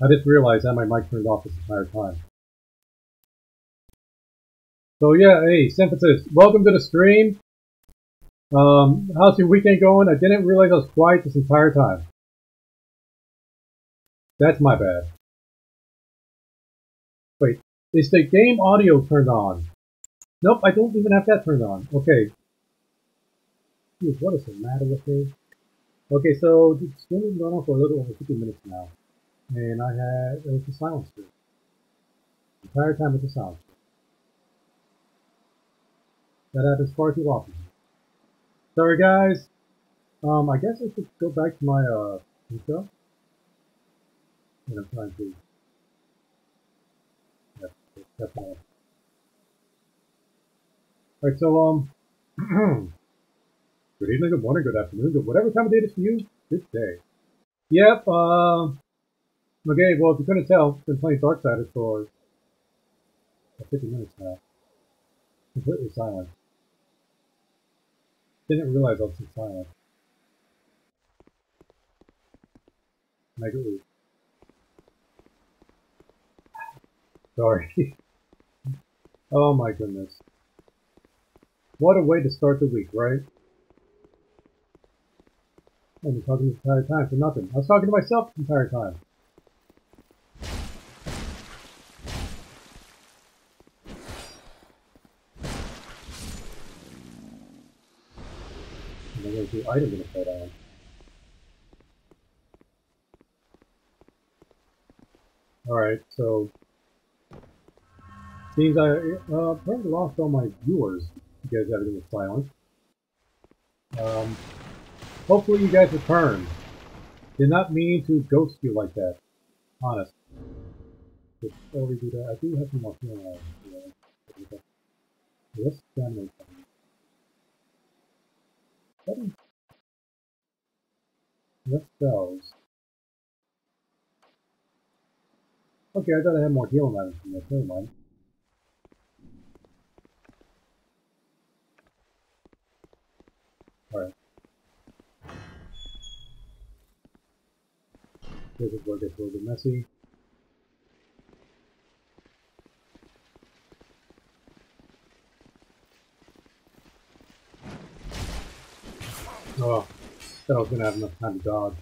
I just realized that my mic turned off this entire time. So yeah, hey, Symphasis, welcome to the stream. How's your weekend going? I didn't realize I was quiet this entire time. That's my bad. Wait, is the game audio turned on? Nope, I don't even have that turned on. Okay. Dude, what is the matter with me? Okay, so the stream has been going on for a little over 50 minutes now. And it was a silence stream. The entire time it was a silence stream. That happens far too often. Sorry guys. I guess I should go back to my intro. And I'm trying to definitely. Alright, so good evening, good morning, good afternoon, good whatever time of day it is for you, good day. Yep, okay, well if you couldn't tell, I've been playing Darksiders for 50 minutes now. Completely silent. Didn't realize I was so silent. Mega Oof. Sorry. Oh my goodness. What a way to start the week, right? I've been talking the entire time for nothing. I was talking to myself the entire time. And then there's the item gonna put on. Alright, so seems I apparently lost all my viewers because everything was silent. Hopefully you guys return. Did not mean to ghost you like that. Honest. Before we do that, I do have some more feeling. Let's scan those. What spells? Okay, I thought I had more healing items from this. Never mind. Alright. This is where it gets a little bit messy. Oh, thought I was gonna have enough time to dodge.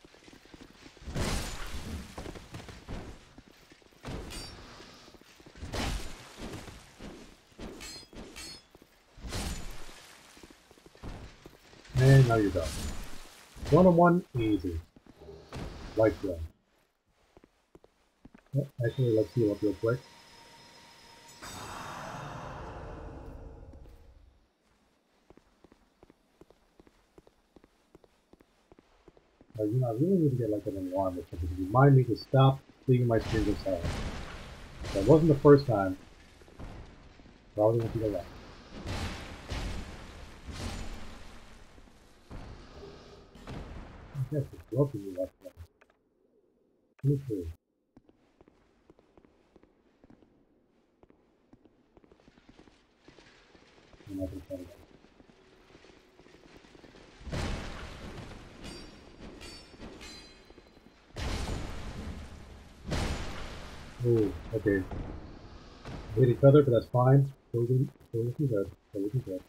And now you're done. One-on-one, easy. Light gun. Oh, actually, let's heal up real quick. You know, I really need to get like an alarm or something to remind me to stop leaving my screen to silent. That wasn't the first time. Probably won't be the last. Yes, it's welcome you left one. 23. I'm not gonna tell you that. Oh, okay. Hit each other, but that's fine. Still looking good. Still looking good.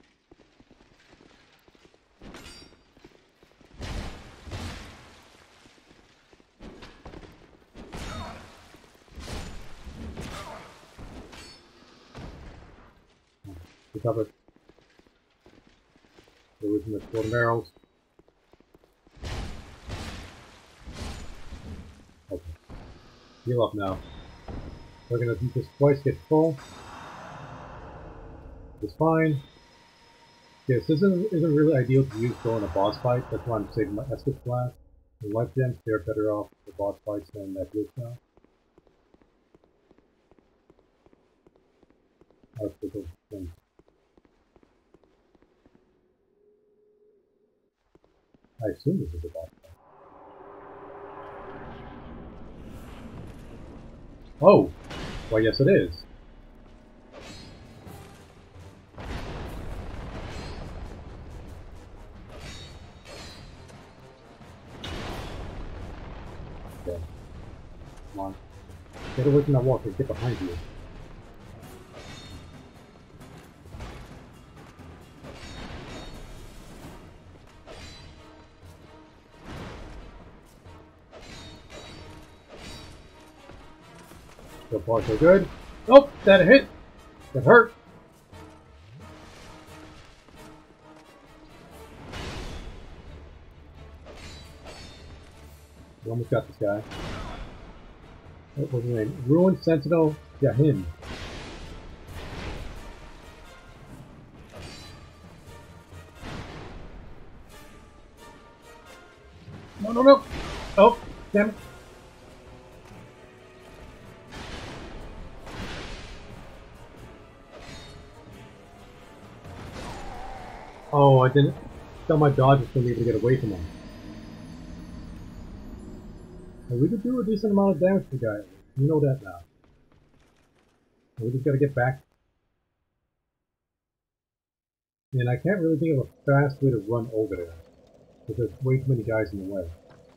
Recover. We're losing the quarter barrels. Okay. Heal up now. We're gonna do this twice, get full. It's fine. Yes, this isn't really ideal to use during a boss fight. That's why I'm saving my Estus Blast. The life gems, they're better off for boss fights than that glitch now. I'll take those things. I assume this is a boss fight. Oh! Well, yes it is. Okay. Come on. Get away from that walker. Get behind you. So far, so good. Oh, that hit. That hurt. We almost got this guy. What was his name? Ruined Sentinel Yahin. No, no, no! Oh, damn it. Oh, I didn't. Tell my dodge was still able to get away from him. And we could do a decent amount of damage to the guy. You know that now. And we just gotta get back. And I can't really think of a fast way to run over there. Because there's way too many guys in the way.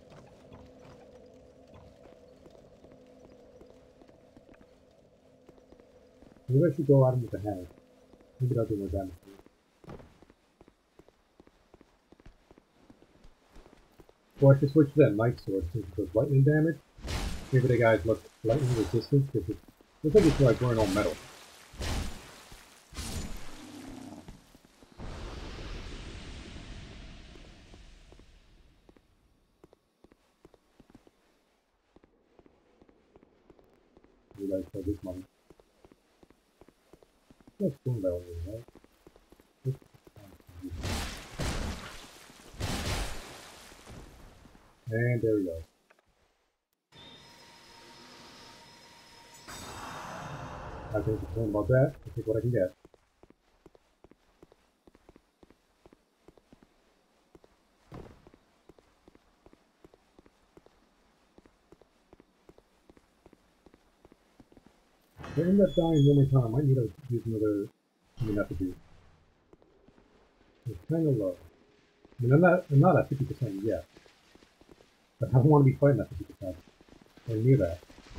Maybe I should go at him with the hammer. Maybe that'll do more damage. Or I should switch to that light sword since it does lightning damage. Maybe the guys look lightning resistant because it looks like it's like wearing all metal. We like for this money. Let's go that way, right? And there we go. I can't complain about that. I'll take what I can get. If I end up dying one more time, I might need to use another effigy. It's kind of low. I mean, I'm not at 50% yet. But I don't want to be fighting at 50%. Or near that.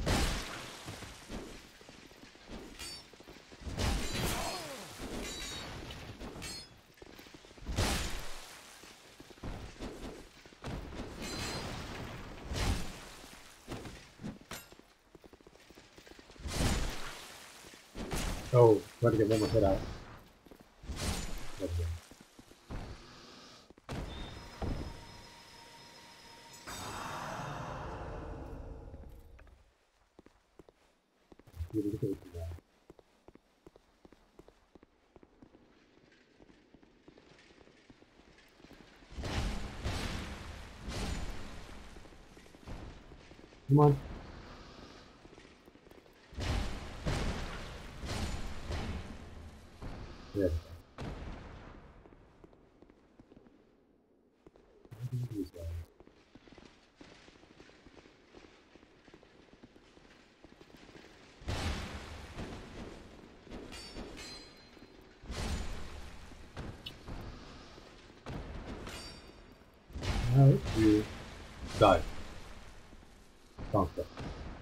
Oh, try to get one more hit out. Come on. Yeah. Now you die. Conquer.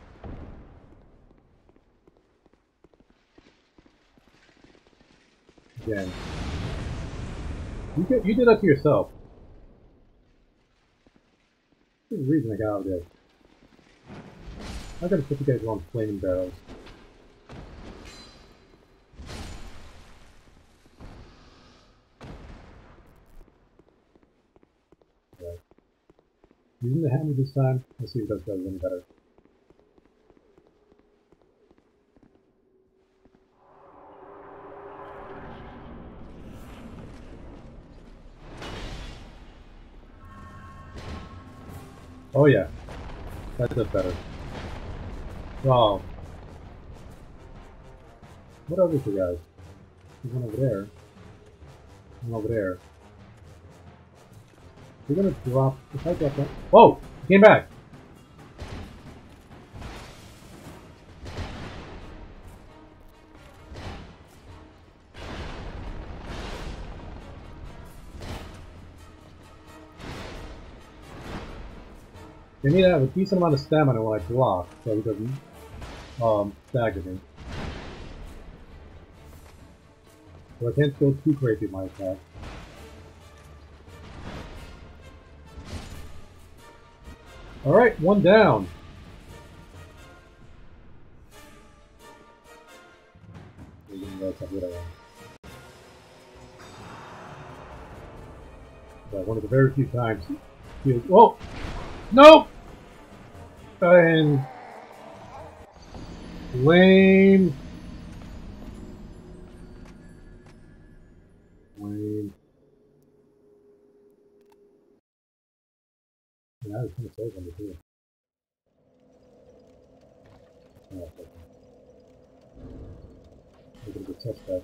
Again. You did that to yourself. There's a reason I got out of there. I gotta put you guys on flaming barrels. Right. Using the hammer this time, let's see if that does any better. Oh yeah, that does better. Wow. What are these two guys? There's one over there. One over there. We're gonna drop. If I drop that. Whoa! He came back! They need to have a decent amount of stamina when I block, so he doesn't stagger me. So I can't go too crazy with my attack. Alright, one down. That's how good I am. But one of the very few times he was, whoa! Nope! And lame. Lame. Yeah, I was gonna say something too. Oh, okay. Look at the test that.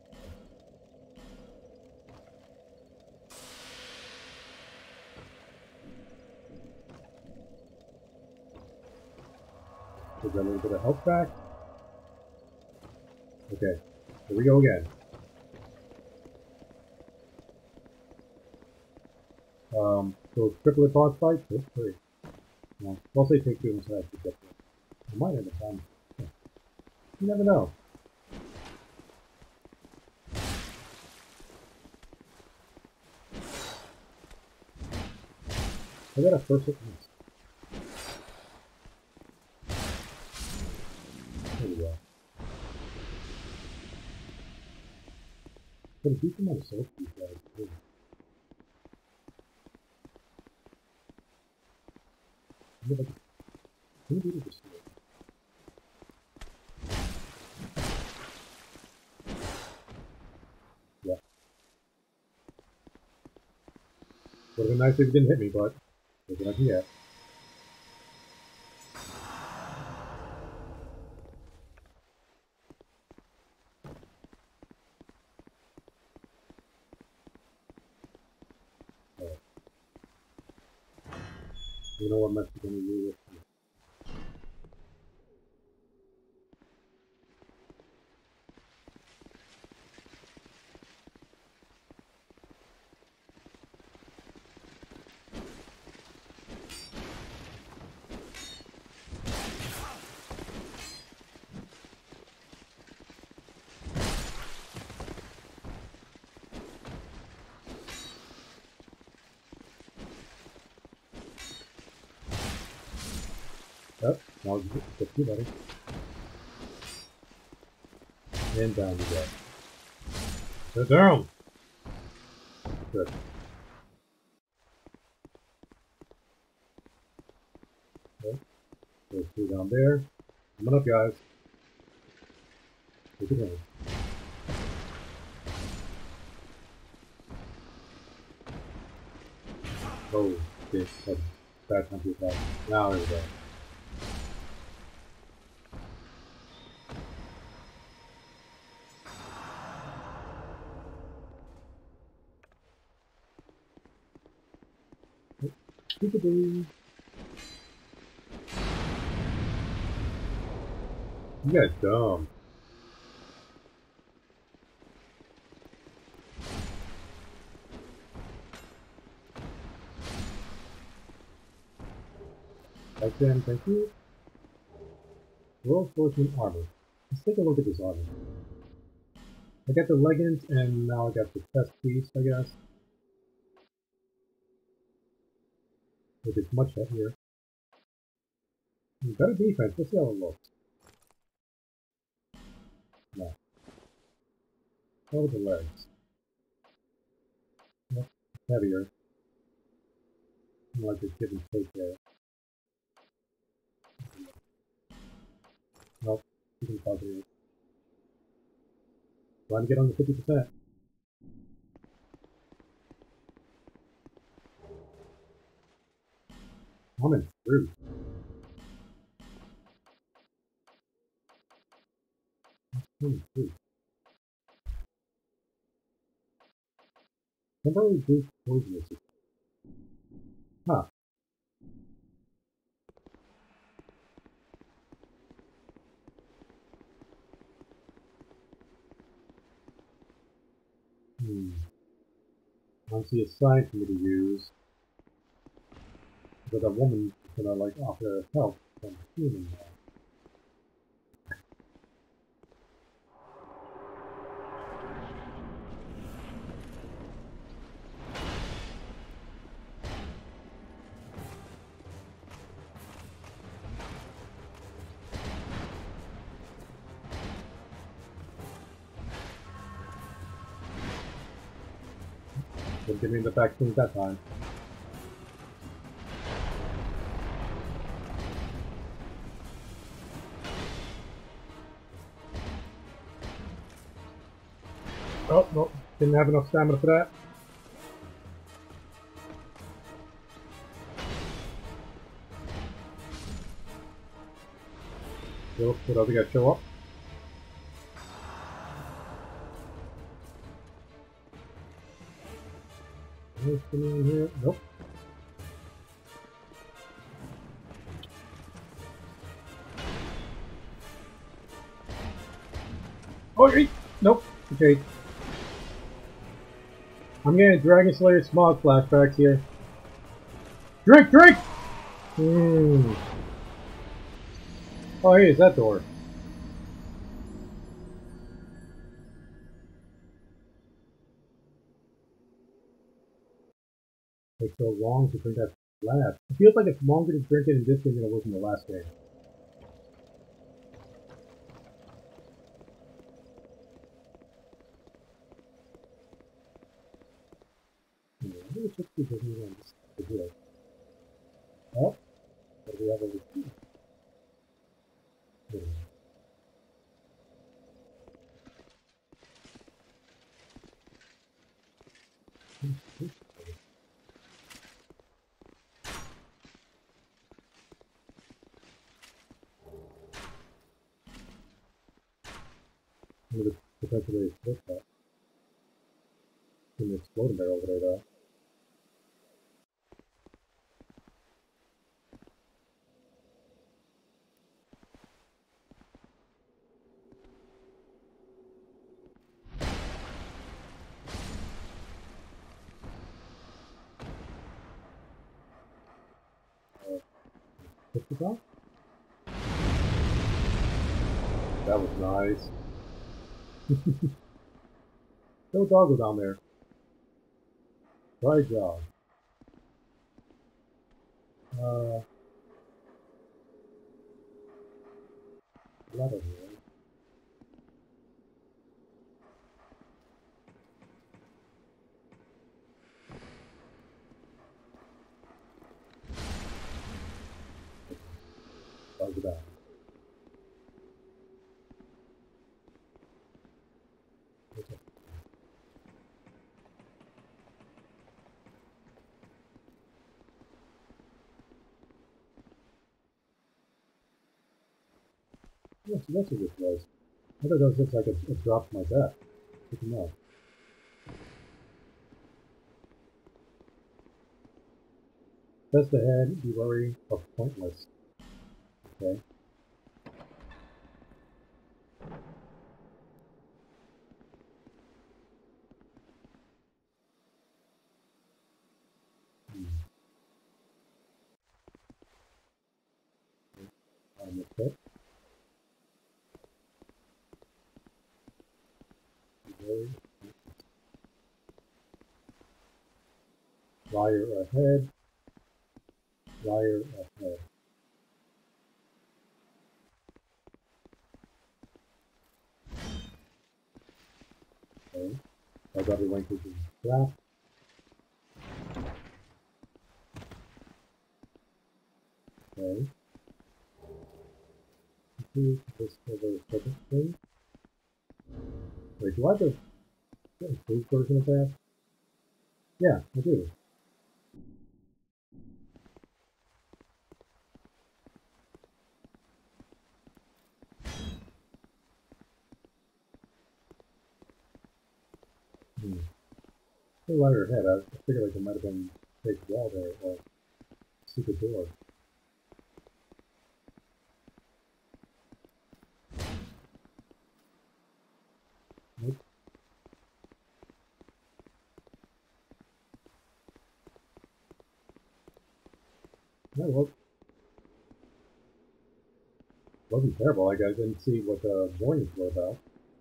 Give that a little bit of health back. Okay, here we go again. So triplet boss fight, take 3. Well, I'll say take 2 instead to get there. I might end up on. You never know. I got a first hit miss. There we go. Got a decent amount of soul for these guys, too. Can you do this? Yeah. Would have been nice if you didn't hit me, but look what I can get. You know what mess you're gonna do with me. Yep, now get you better. And down you go. Sit down! Good. Okay. There's 2 down there. Coming up, guys. Take it in. Oh, okay. That's bad time to attack. Now there we go. Peekaboo. You guys dumb. Back then, thank you. World Fortune armor. Let's take a look at this armor. I got the leggings and now I got the chest piece, I guess. Which is much heavier. Better defense, let's see how it looks. No. How are the legs? Yep, heavier. Like it's give and take there. Nope, you can cover it. Trying to get on the 50%. I'm in fruit. Fruit. Temporary boost poison resistance. Huh. I don't see a sign for me to use. Because that woman is gonna like offer help from human now. Didn't give me the vaccines that time. Oh, no, didn't have enough stamina for that. Nope, what other guy show up? Anything in here? Nope. Oh, hey! Nope. Okay. I'm getting Dragon Slayer smog flashbacks here. Drink! Drink! Oh, hey, is that door? Takes so long to drink that last. It feels like it's longer to drink it in this game than it was in the last game. I think it's just because we want to do it. Oh, what do we have over here? I'm going to potentially explode that. There's an exploding barrel over there, though. What's this on? That was nice. No doggo down there. Dry job. Blood over here. Doggo down. Yes, that's what this was. I thought that was just like a drop to my death. Good to know. Just ahead, be wary of pointless. Okay. On the tip. Wire ahead. Wire ahead. Okay. I got the linkage in graph. Okay. Continue to this over the second thing. Wait, do I have the improved version of that? Yeah, I do. The wire ahead. I figured like there might have been a fake wall there or secret door. Nope. well, wasn't terrible. Like I didn't see what the warnings were about.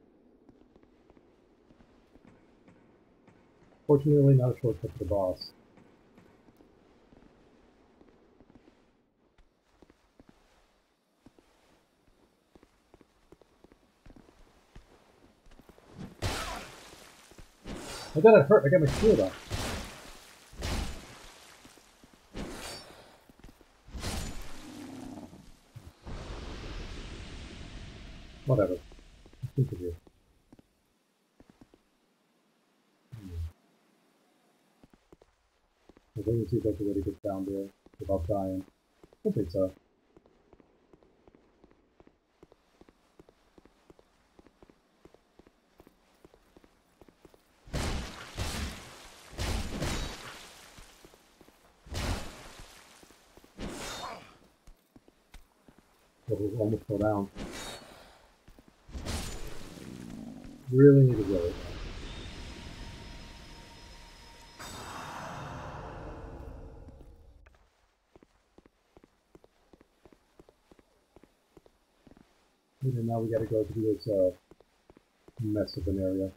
Fortunately, not a shortcut to the boss. I got it hurt. I got my shield up. Whatever. Let's continue. I think it's like a way to get down there without dying. I think so. We'll almost fall down. Really need to go. And now we gotta go through this mess of an area.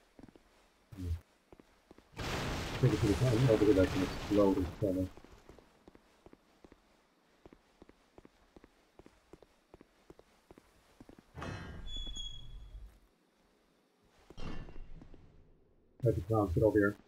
Take it to the time over there that can explode and kill me. Right, the clowns, get over here.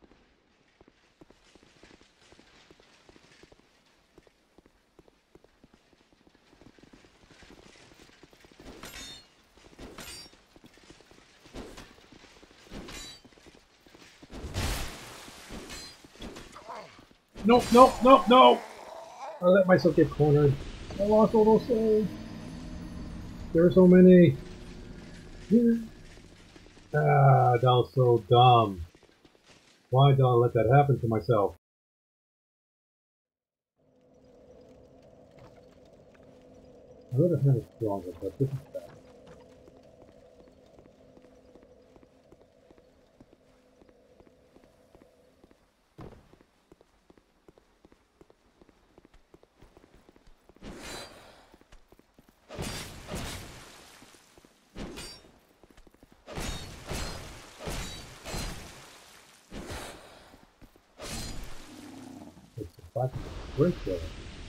Nope, nope, nope, no! I let myself get cornered. I lost all those souls. There are so many. Ah, that was so dumb. Why did I let that happen to myself? I would have had it stronger, but this is bad. It's the fact of the break there.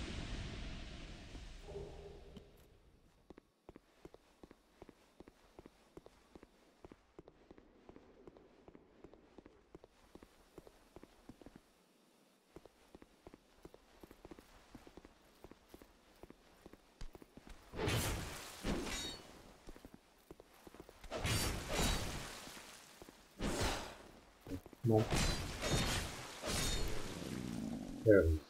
Come on. There it is.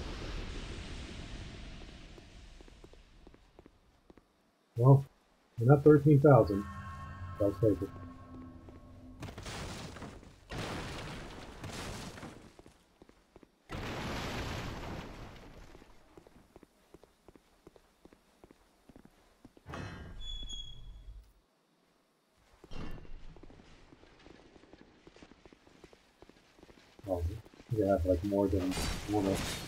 Well, we're not 13,000. I'll take it. Oh, we have like more than one of.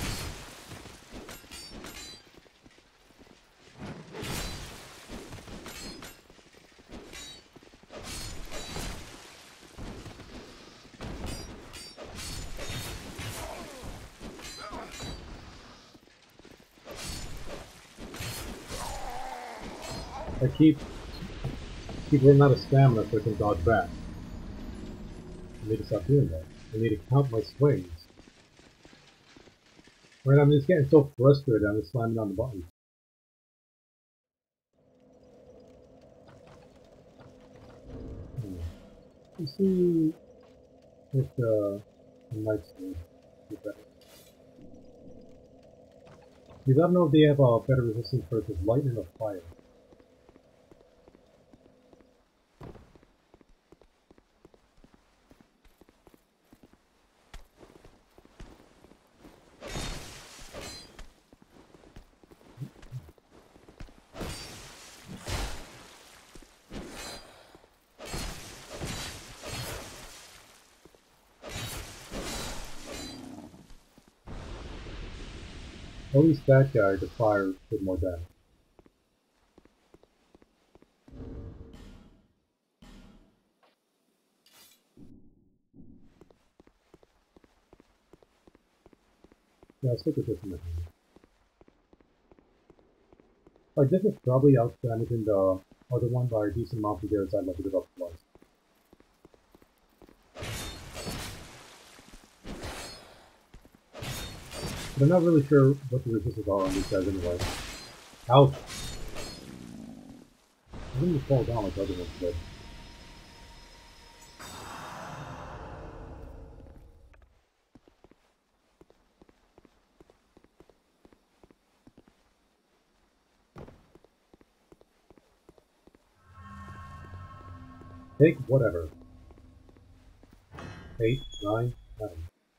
I keep running out of stamina so I can dodge back. I need to stop doing that. I need to count my swings. Right, I'm just getting so frustrated, I'm just slamming on the button. Let's see if the lights do better. Because I don't know if they have a better resistance versus lightning or fire. At least that guy, the fire, did more damage. Yeah, I'll stick with this one. Like, this is probably outstanding the other one by a decent amount because I leveled it up twice. But I'm not really sure what the resistances are on these guys anyway. Ouch! I think you fall down like the other ones did. Take whatever. 8, 9, 7.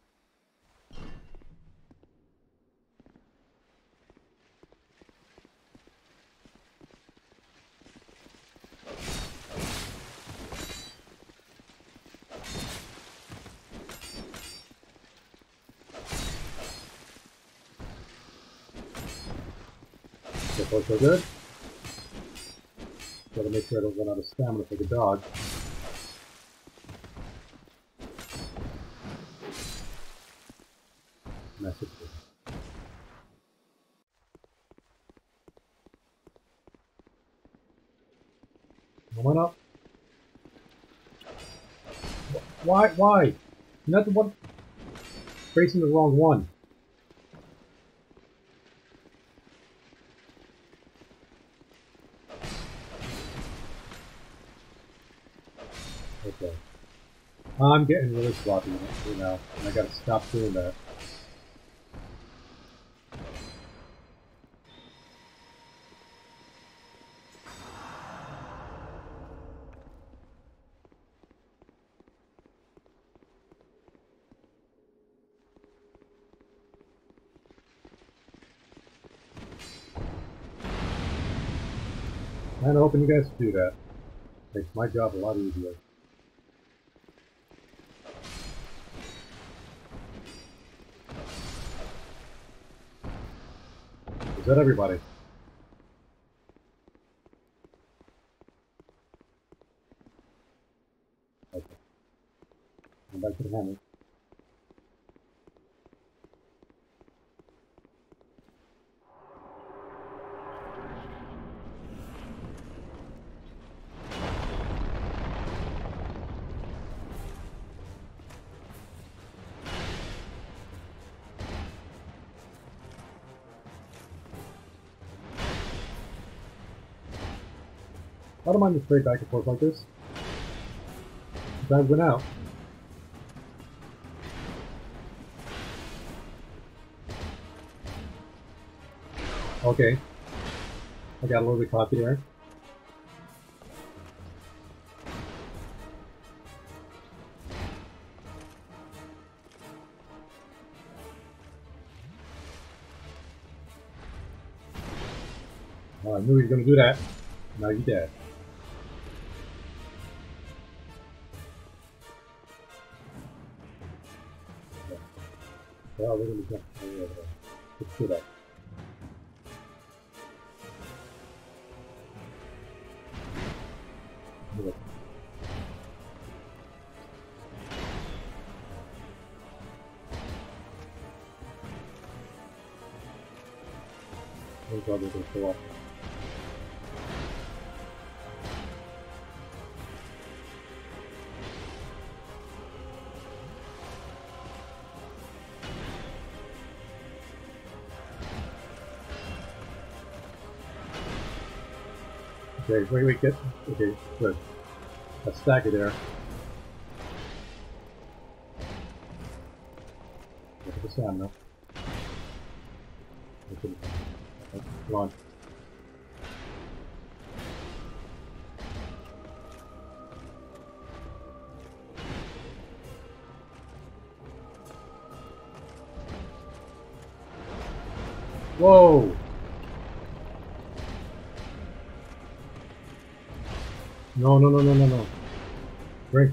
So far so good. Gotta make sure I don't run out of stamina for the dodge. Message. Why not? Why? You're not the one facing the wrong one. Okay. I'm getting really sloppy now, and I gotta stop doing that. I'm hoping you guys do that. Makes my job a lot easier. Is that everybody? Okay. Come back to the hammer. I don't mind just straight back and forth like this. Guys went out. Okay. I got a little bit cocky there. Oh, I knew he was going to do that. Now you're dead. Well, we're going to jump over there. Let's do that. I'm probably going to go up. Okay, wait, get. Okay, good. Let's stack it there. Look at the stamina. Okay, come on. Whoa! No. Drink.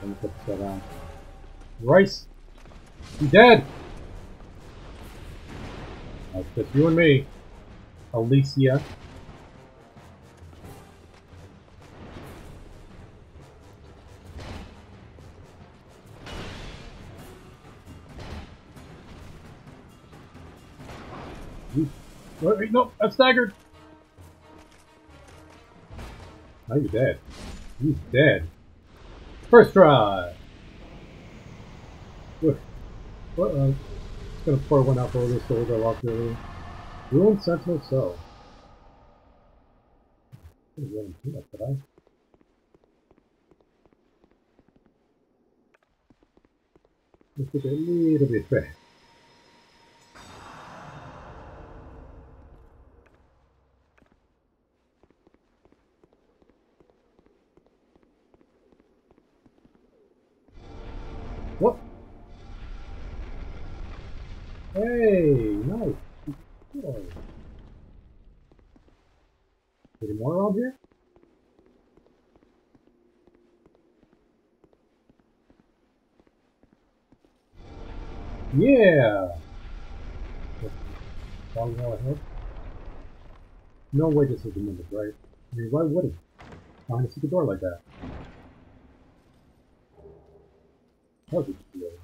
Let me put this guy down. Rice! You dead! That's just you and me. Alicia. Wait, no, I'm staggered! Now you're dead. He's dead. First try! Look. Just gonna pour one out for all the souls I lost earlier. Ruined Sentinel Cell. I didn't really do that, did I? Let's take a little bit back. What? Hey, nice. Boy. Any more around here? Yeah! Volleyball ahead? No way this is the limit, right? I mean, why would he? Find a secret door like that. How did you feel?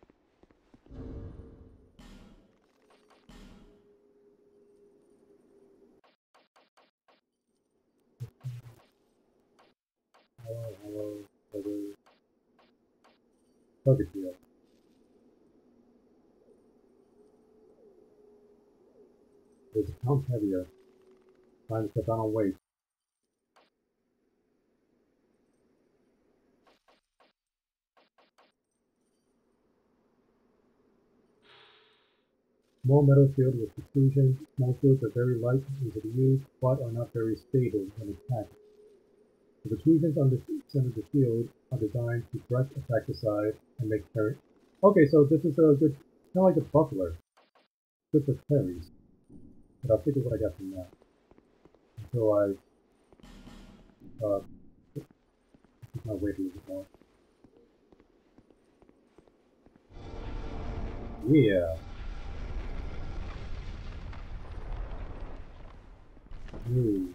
Hello, hello. Target field. There's a count heavier. Time to cut down on weight. Small metal field with protrusion. Small fields are very light and easy to use, but are not very stable when attacked. The protrusions on the center of the field are designed to brush attack the side and make parry. Okay, so this is a good, kind of like a buckler. Good for parries. But I'll figure what I got from that. Until I, keep my weight a little bit more. Yeah. Ooh.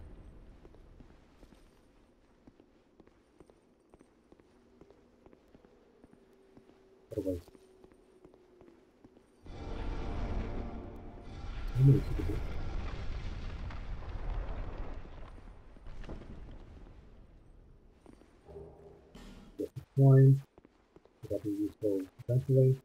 Otherwise, I'm gonna keep it. Get the coin. That'll be useful eventually.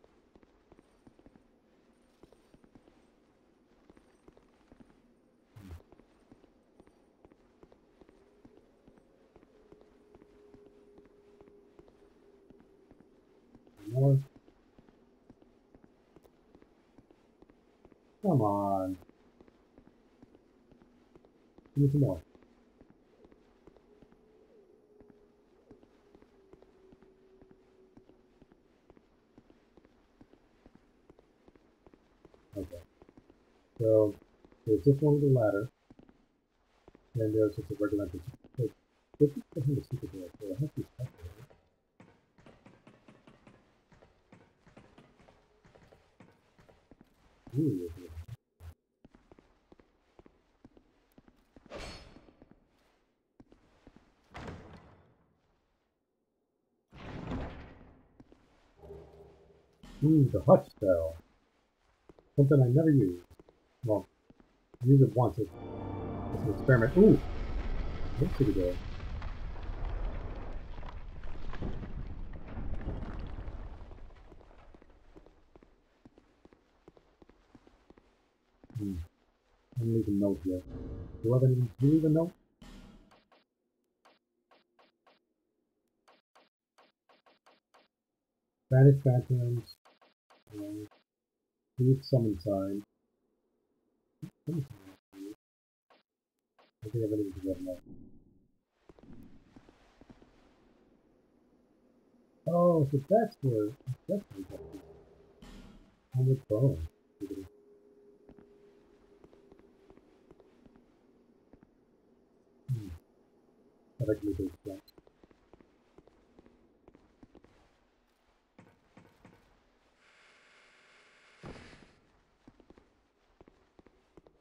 More. Come on. Give me some more. Okay. So there's this one with the ladder. And there's just a regular entrance. So this is the secret door, so I have to check it. Ooh, the hutch spell. Something I never use. Well, I use it once. It's an experiment. Ooh! That's pretty good. I'm leaving a note here. Do you have any? Do you leave a note? Spanish phantoms. Leave summon sign. I think I have anything to get note. Oh, so that's where we got this. How much bone? I like to make those jumps.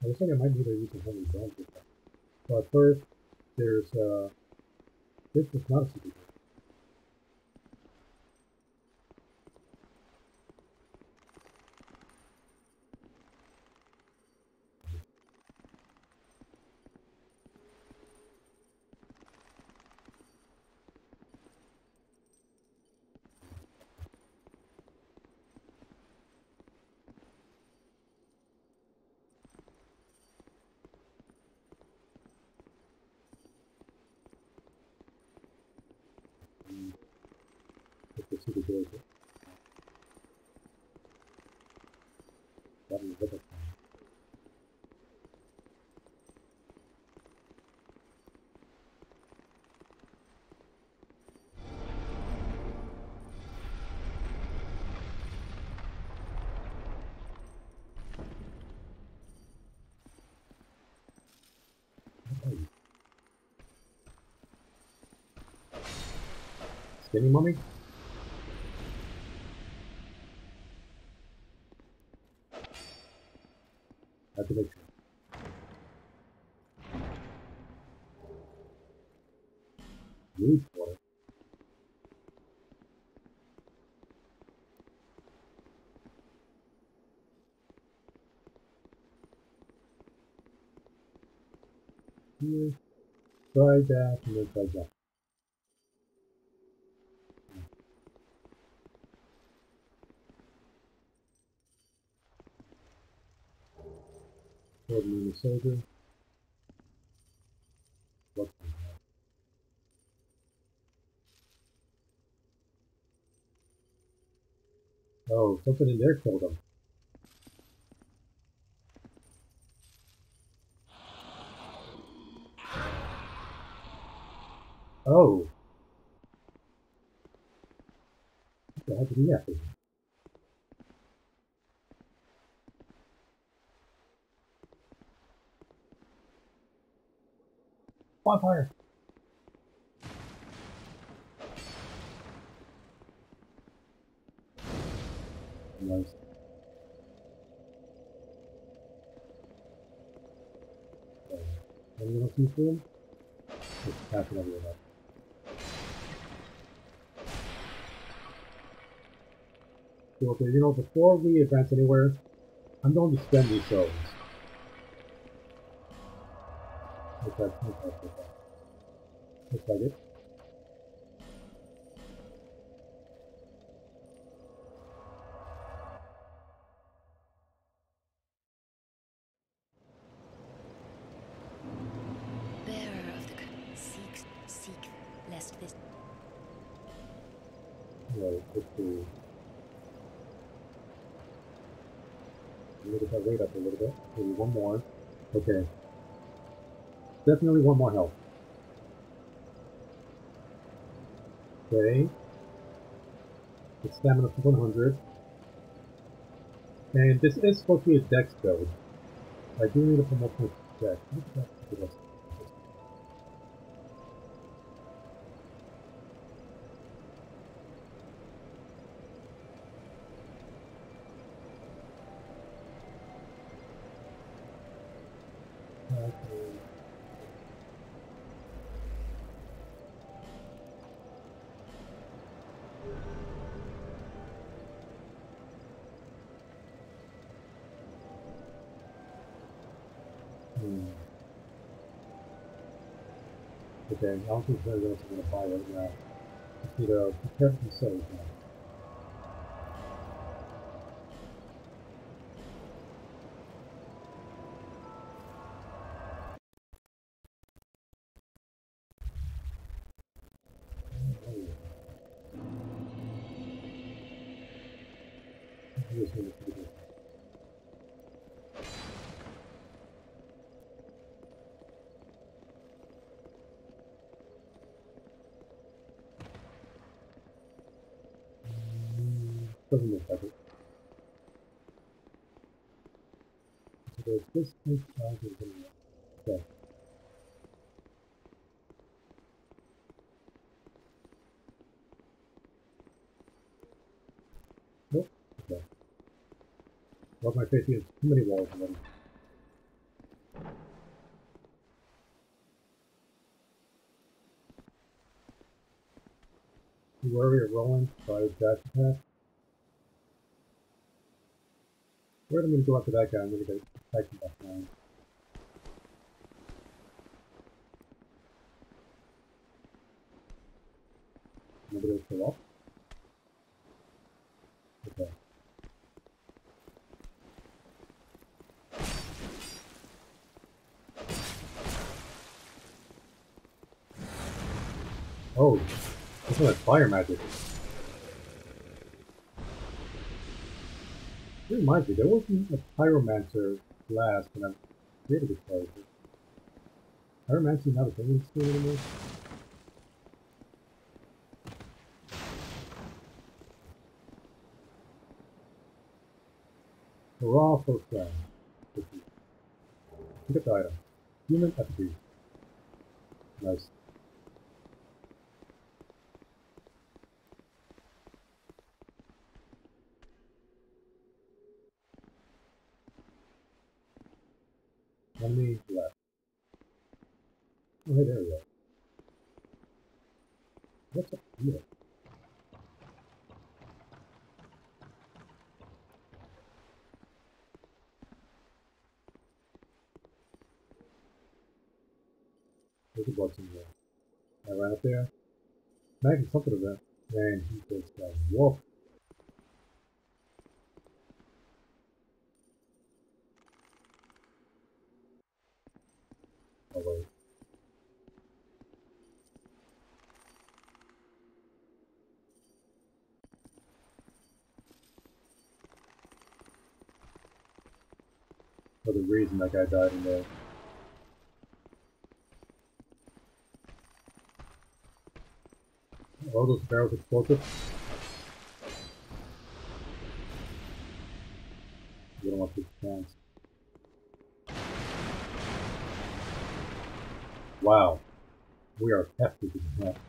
looks like I might need to use some heavy guns with that. But first, there's this is not a secret. It's a secret door. That is what it's Skinny mummy? Have to make sure. Huge water. Here. Try that and then try that. Sword me the soldier. What? Oh, something in there killed him. Oh. What the heck did he have to do? Bonfire! Nice. Anyone else use him? Just pass it everywhere else. So, okay, you know, before we advance anywhere, I'm going to spend these souls. Looks like it. Bearer of the seek, lest this. Right, let's see. Look at that weight up a little bit. Maybe one more. Okay. Definitely one more health. Okay. It's stamina for 100. And this is supposed to be a dex build. I do need to promote my dex. Okay, I don't think there's anything going to buy right now. Just need to prepare some souls now. Just need to do this. Doesn't look like it. So there's this thing. Okay. Nope. Okay. Well, my face against too many walls already. You worry of rolling by his dash attack. Where am I going to go after that guy? I'm going to get attacked from behind. Nobody will show up. Okay. Oh, this one has fire magic. It reminds me, there wasn't a pyromancer last when I created this character. Pyromancy not a thing in this game anymore? Hurrah, first round. Pick up the item. Human effigy. Nice. Enemy left. Oh, hey, there we go. What's up here? There's a box in there. I ran up there. Imagine something of that. Man, he just got wolf. Oh, wait. For the reason that guy died in there. All those barrels explosive. You don't want to take a chance. Wow. We are hefty to the net.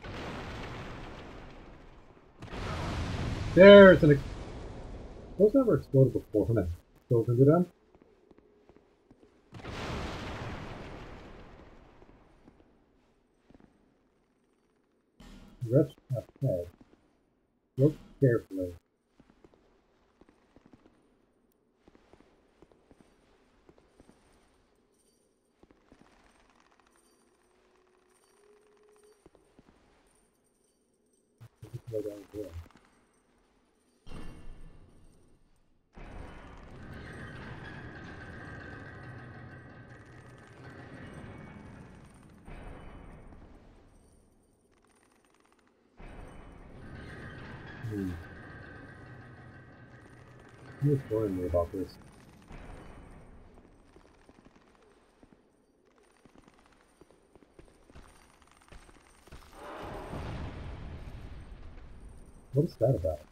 There's an those never exploded before, huh? Goes into them. Rest ahead. Look carefully. Go down there. He was warning me about this. What is that about?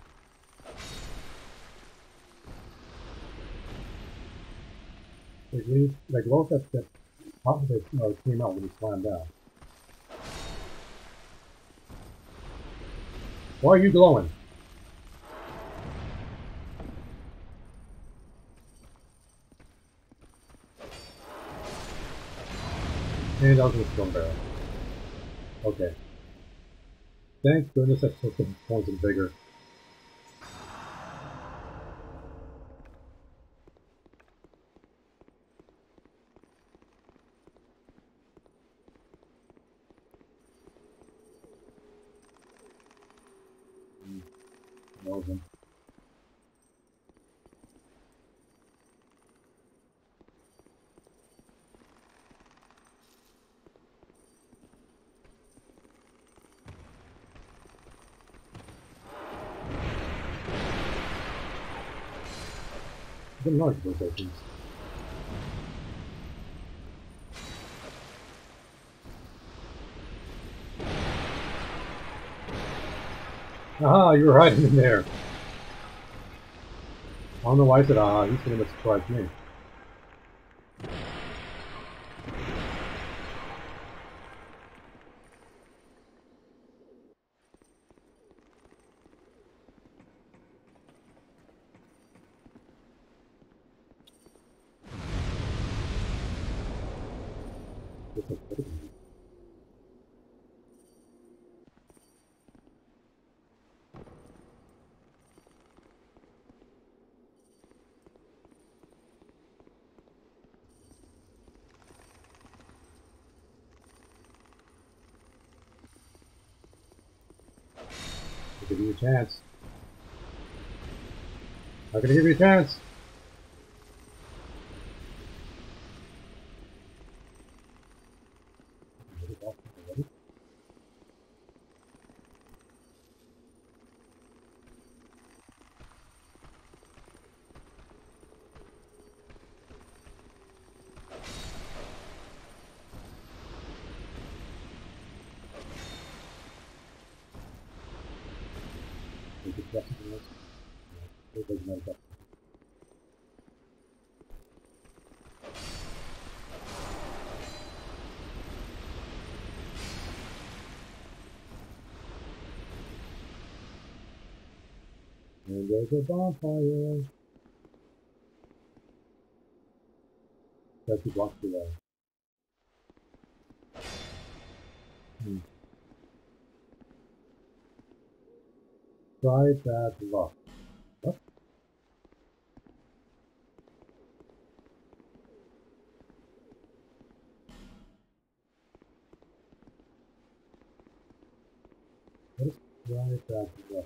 Like what was that pop that came out when he slammed down? Why are you glowing? And I was with stone barrel. Okay. Thank goodness I took some points and vigor. Melvin. I didn't like those things. Aha, you were hiding in there. I don't know why I said aha, he's gonna surprise me. Give you a chance. Not gonna give you a chance. And there's a bonfire. That's the block below. Try that luck. What? Let's try that luck.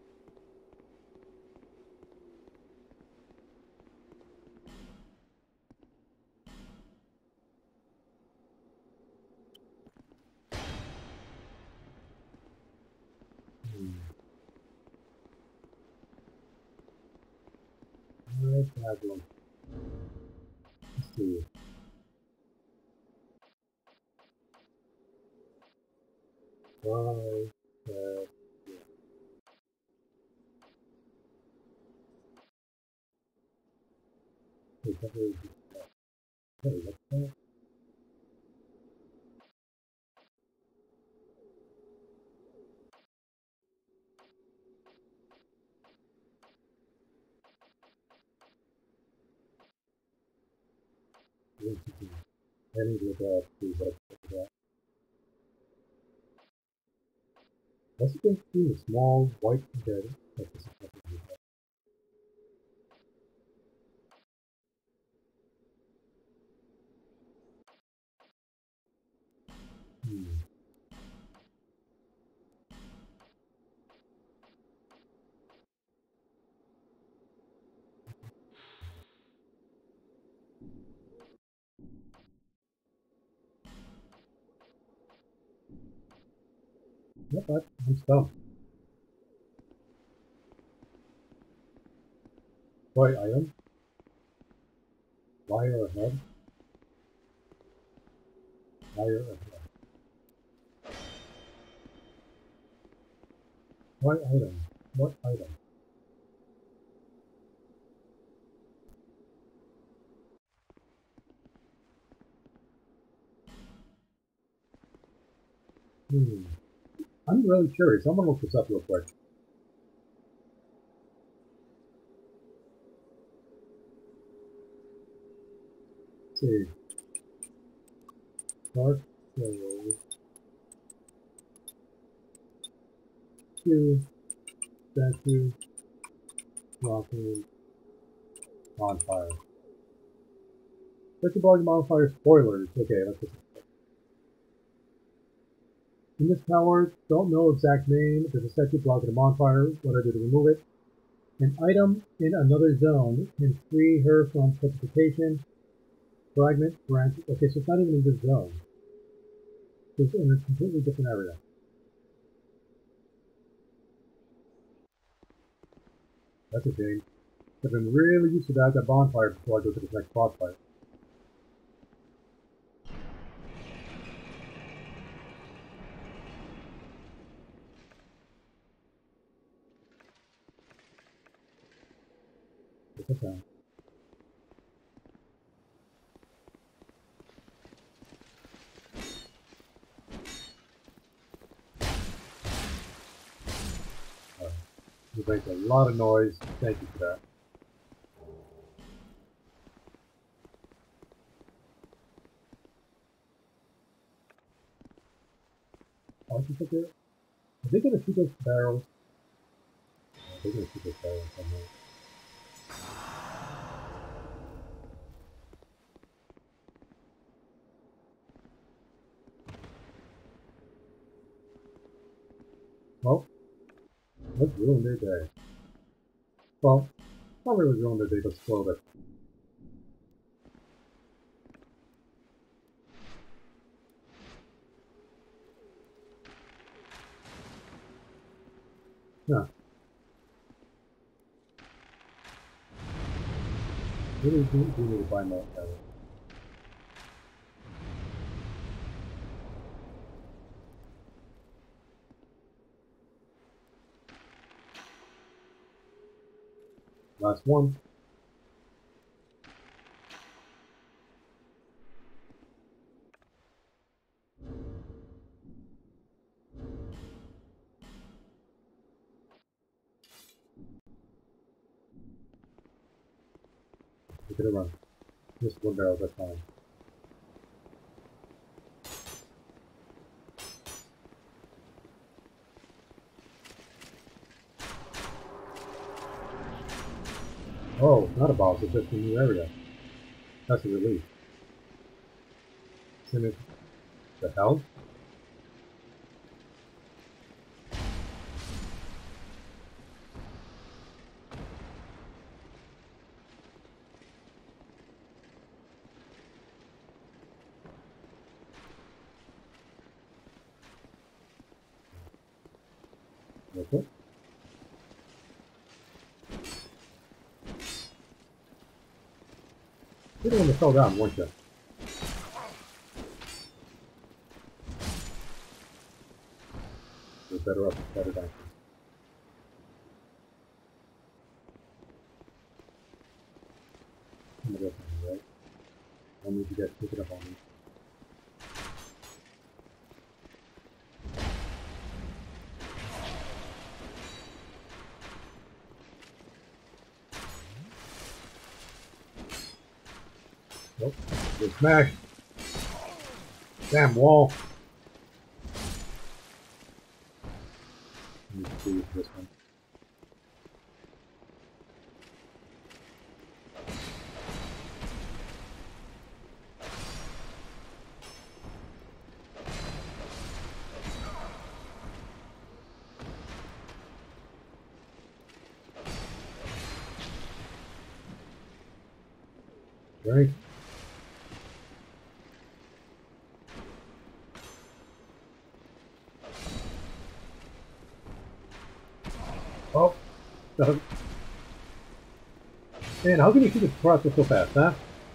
Try that luck. Let's see. Try that. I need to look up see what that. Let's go through the small white bed. That's the second. Yep, I'm stumped. White item. Wire ahead. Wire ahead. White item. What item? I'm really curious. I'm gonna look this up real quick. Let's see. Dark clothes. Two. Statue. Rocket. Bonfire. Let's about bonfire spoilers. Okay, let's just. In this tower, don't know exact name. There's a statue blocking a bonfire. What do I do to remove it? An item in another zone can free her from petrification. Fragment, branch. Okay, so it's not even in this zone. It's in a completely different area. That's a shame. I've been really used to that bonfire before I go to this next boss fight. It's okay. You make a lot of noise. Thank you for that. Oh, just look at. Are they gonna shoot those barrels? Oh, they're gonna shoot those barrels somewhere. Well, Let's ruin their day. Well, not really ruin their day, but spoil it. Yeah. Really do need to buy more carrots. Last one. Look at it run. Just one barrel at a time. Oh, not a boss, it's just a new area. That's a relief. Send it the hell? Okay. You're the one that fell down, weren't you? You're better up, better down. I'm gonna go find you, right? I need to get pick it up on me. Nope. Get smashed. Damn wall. Let me see this one. Drink. Oh. Man, how can you keep it process so fast, huh?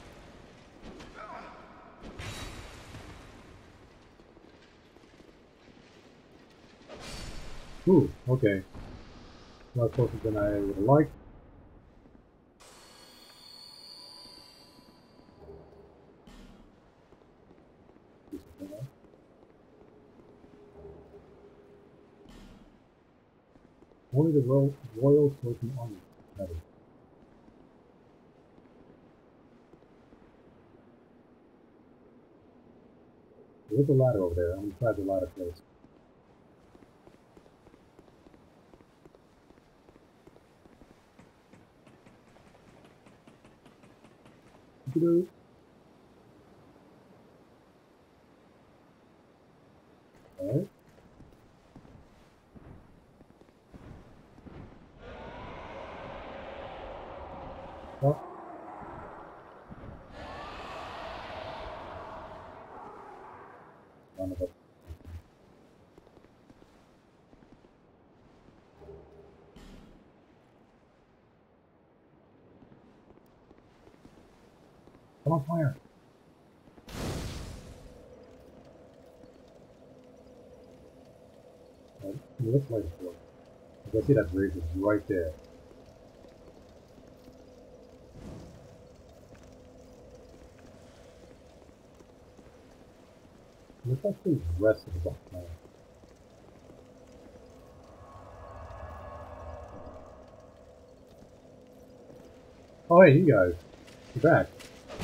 Ooh, okay. A lot closer than I would have liked. Only the royal smoking army have it. There's a ladder over there. I'm gonna try the ladder first. Alright. Oh, one of us. Come on, fire. It looks like it's working. You can see that bridge is right there. Looks like the rest of the box now. Oh, hey, you guys. You're back.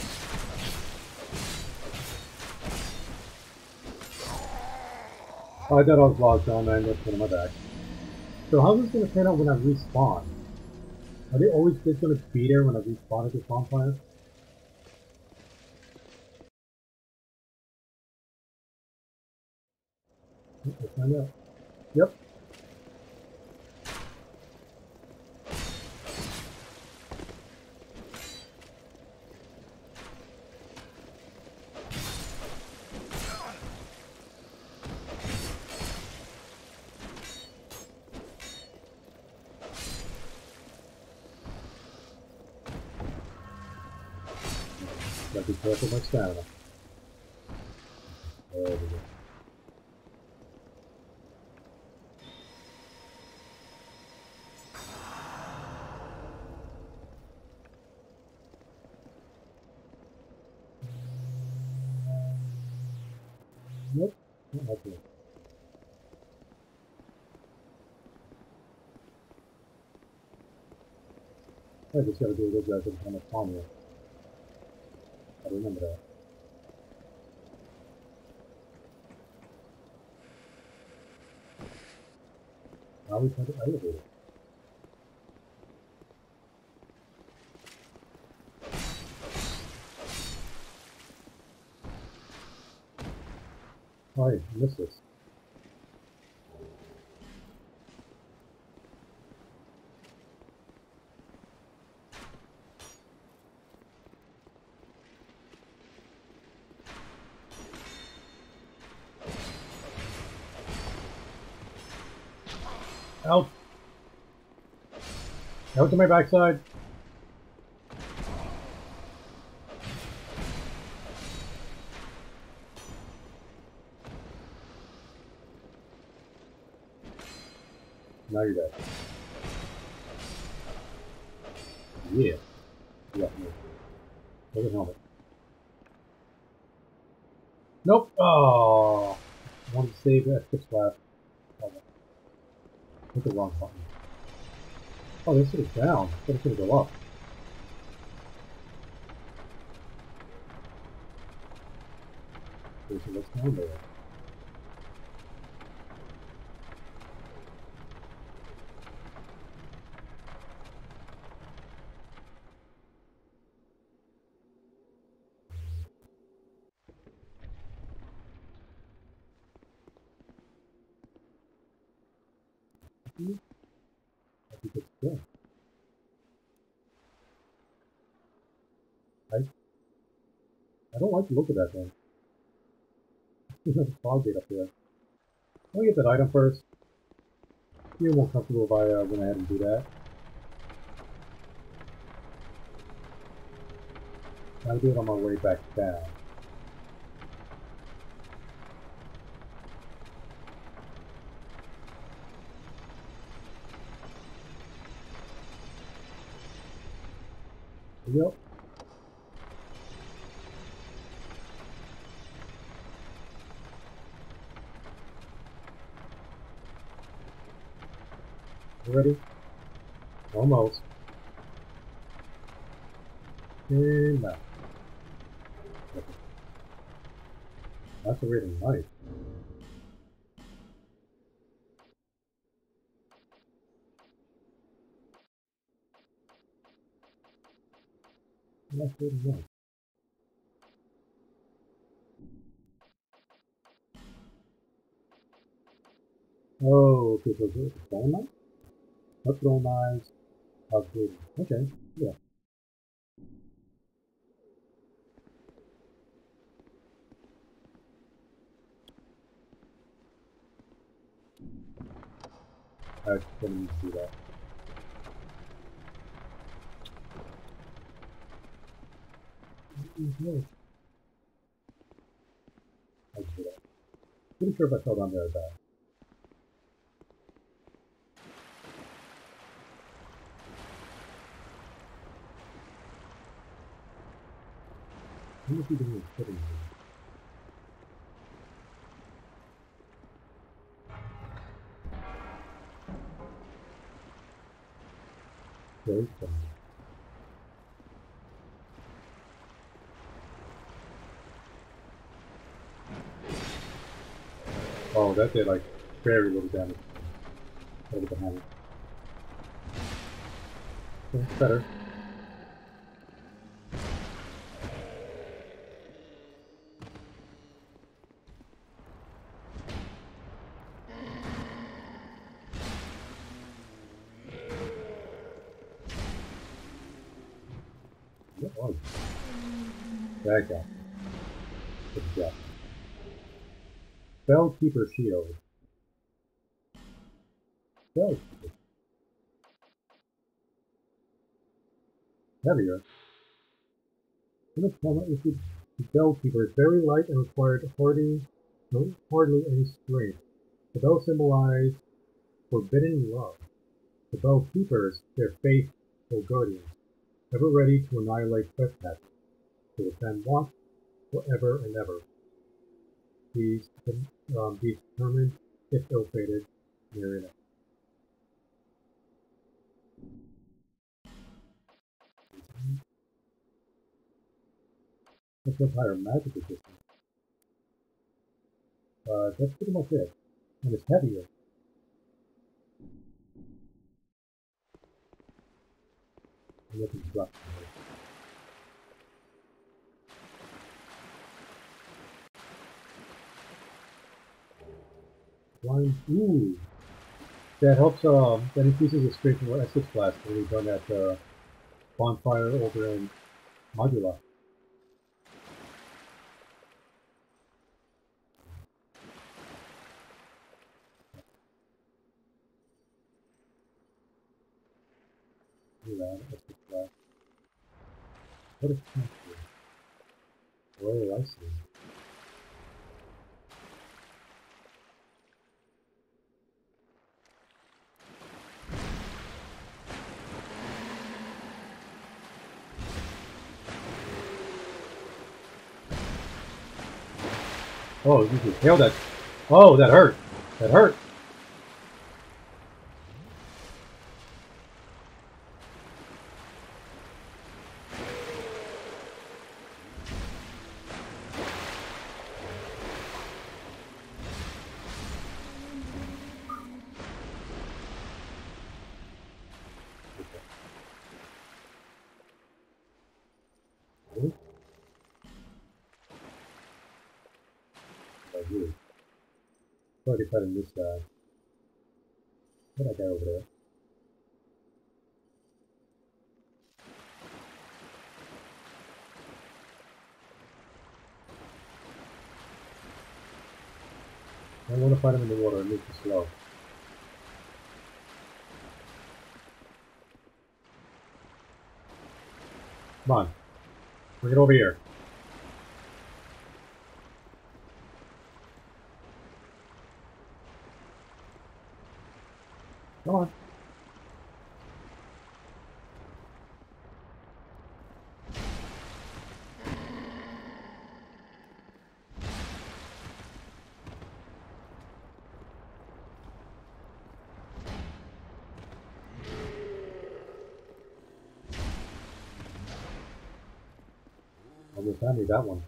Oh, I thought I was logged on and I ended up putting my back. So how's this going to turn out when I respawn? Are they always just going to be there when I respawn at the spawn plant? Let's find out. Yep. Gotta be careful with my stamina. There we go. Nope. Not like that. I just gotta do a good job of trying to spawn here. I remember that. Now we find the elevator. Oh, I missed this. Out! Out to my backside! Now you're dead. Yeah. Yeah, no. Look at helmet. Nope! Oh, I wanted to save that fix last. Oh, hit the wrong button. Oh, this is down. I thought it's gonna go up. Okay, so what's down there? I think it's good. I don't like the look of that thing. There's a fog gate up there. Let me get that item first. Feel more comfortable if I went ahead and do that. I'll do it on my way back down. Yep. You ready? Almost. And now. That's a really nice. That's really nice. Oh, okay, so it's a throwing knife? Not throwing knives. Okay, yeah. I didn't need to do that. No. I just do that. Pretty sure if I fell down there, I'd die. I wonder if he didn't fit in here. Very funny. Oh, that did like very little damage. Over behind it. Okay, it's better. What was it? That guy. Good job. Bellkeeper shield. Bellkeeper. Heavier. This camera issued to bellkeeper is very light and required hardly any strength. The bell symbolized forbidden love. The bellkeepers, their faithful guardians, ever ready to annihilate trespassers. They will stand watch forever and ever. These determined, if ill-fated, near enough. Let's look higher magic resistance. That's pretty much it. And it's heavier. I'm looking to drop blind. Ooh! That helps, that increases the strength of our S6 class when we've done that bonfire over in Modula. S6 class. What is that? Oh, I see. Oh, you can tail that. Oh, that hurt. That hurt. Okay. Right here. Sorry if I didn't miss that. What that guy over there? I don't want to fight him in the water. It makes me slow. Come on. Bring it over here. Come on. Almost had me that one.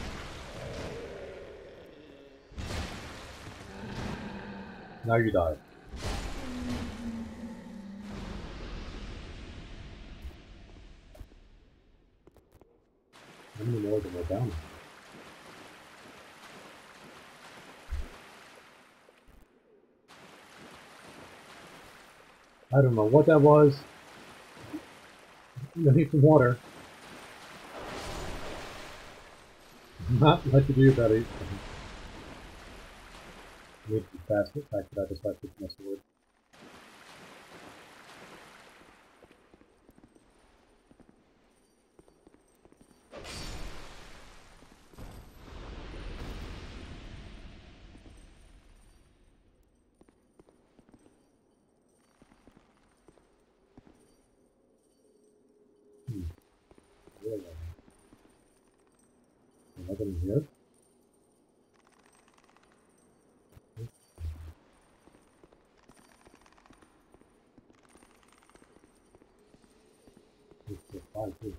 Now you die. How many more than we're down? I don't know what that was. I need some water. Not what to do about it. I need to be faster. Back to that, just like my sword. Really? Nothing here? It's a 5 too.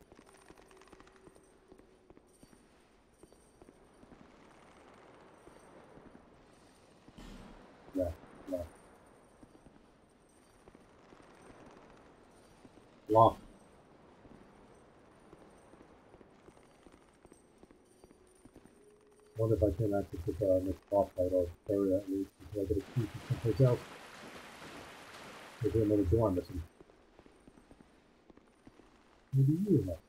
Yeah, yeah. Lock. I wonder if I can actually pick a next boss fight or area at least until I get a key from someplace else. There's another door I'm missing. Maybe you know.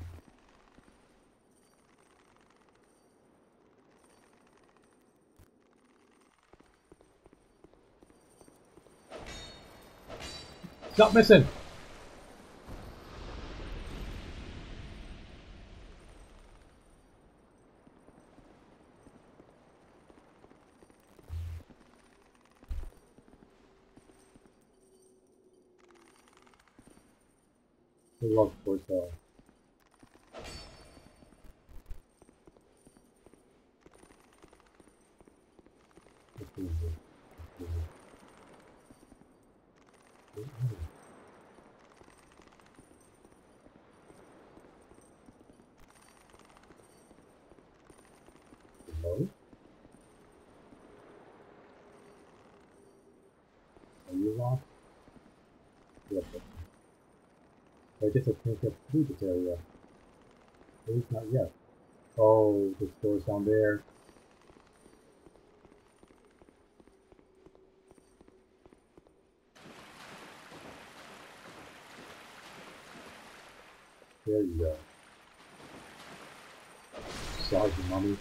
Stop missing! I love sports though. Let's see here. Let's see here. Hello? Are you lost? Yes. I guess I can't get through this area. At least not yet. Oh, the door's down there. There you go. Sorry, mommy.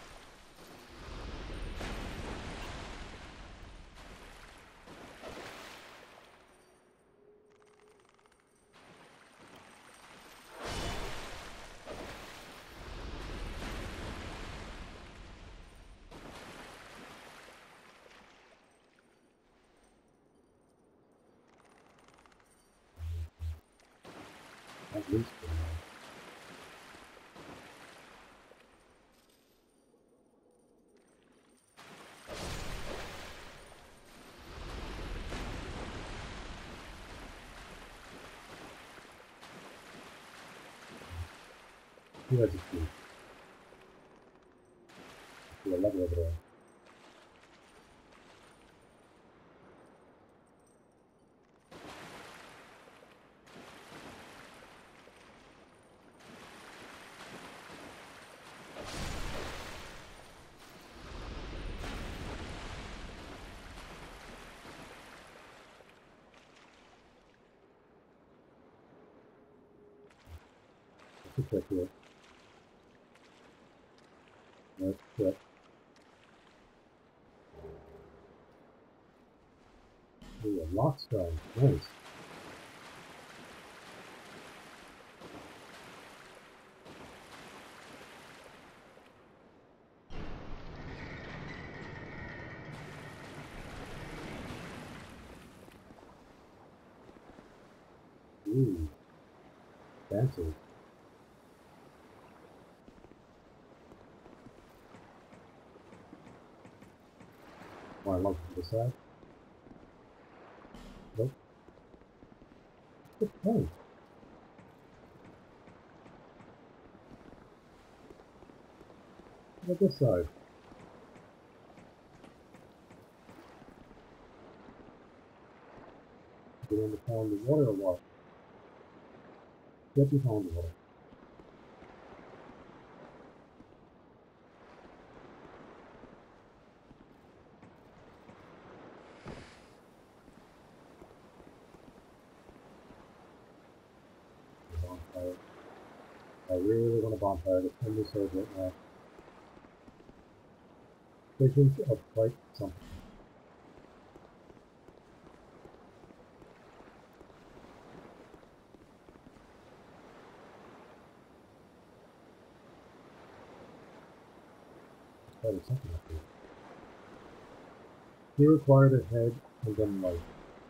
At least for now. Who has a key? To a level over there. Let's check here. Let's check. Ooh, a lock stone. Nice. Ooh, fancy. Want to look to the side? Nope. Good point. What about this side? Get in the pond of water or what? Get behind the water. Bonfire. I really want a bonfire to turn this over right now. Visions of quite something. That is something up here. You require the head and then light.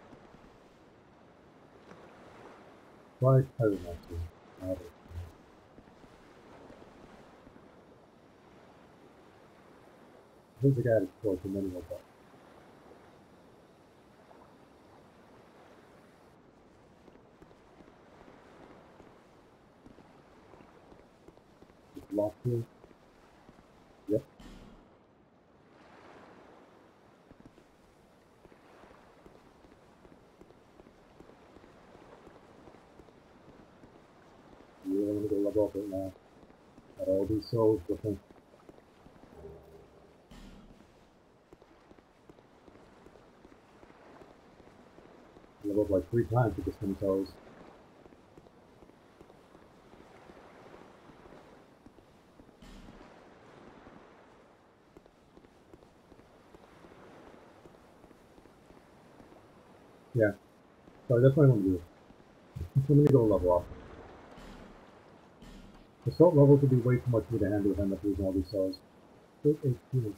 Try pyromancy. Now that here's the guy to torch and then he'll go. It's locked here. Yep. You really want to go level up right now. Got all these souls with him. Level up like 3 times to get 10 souls. Yeah. So that's what I want to do. I'm going to go level up. The salt levels would be way too much for me to handle if I'm not using all these cells. 18.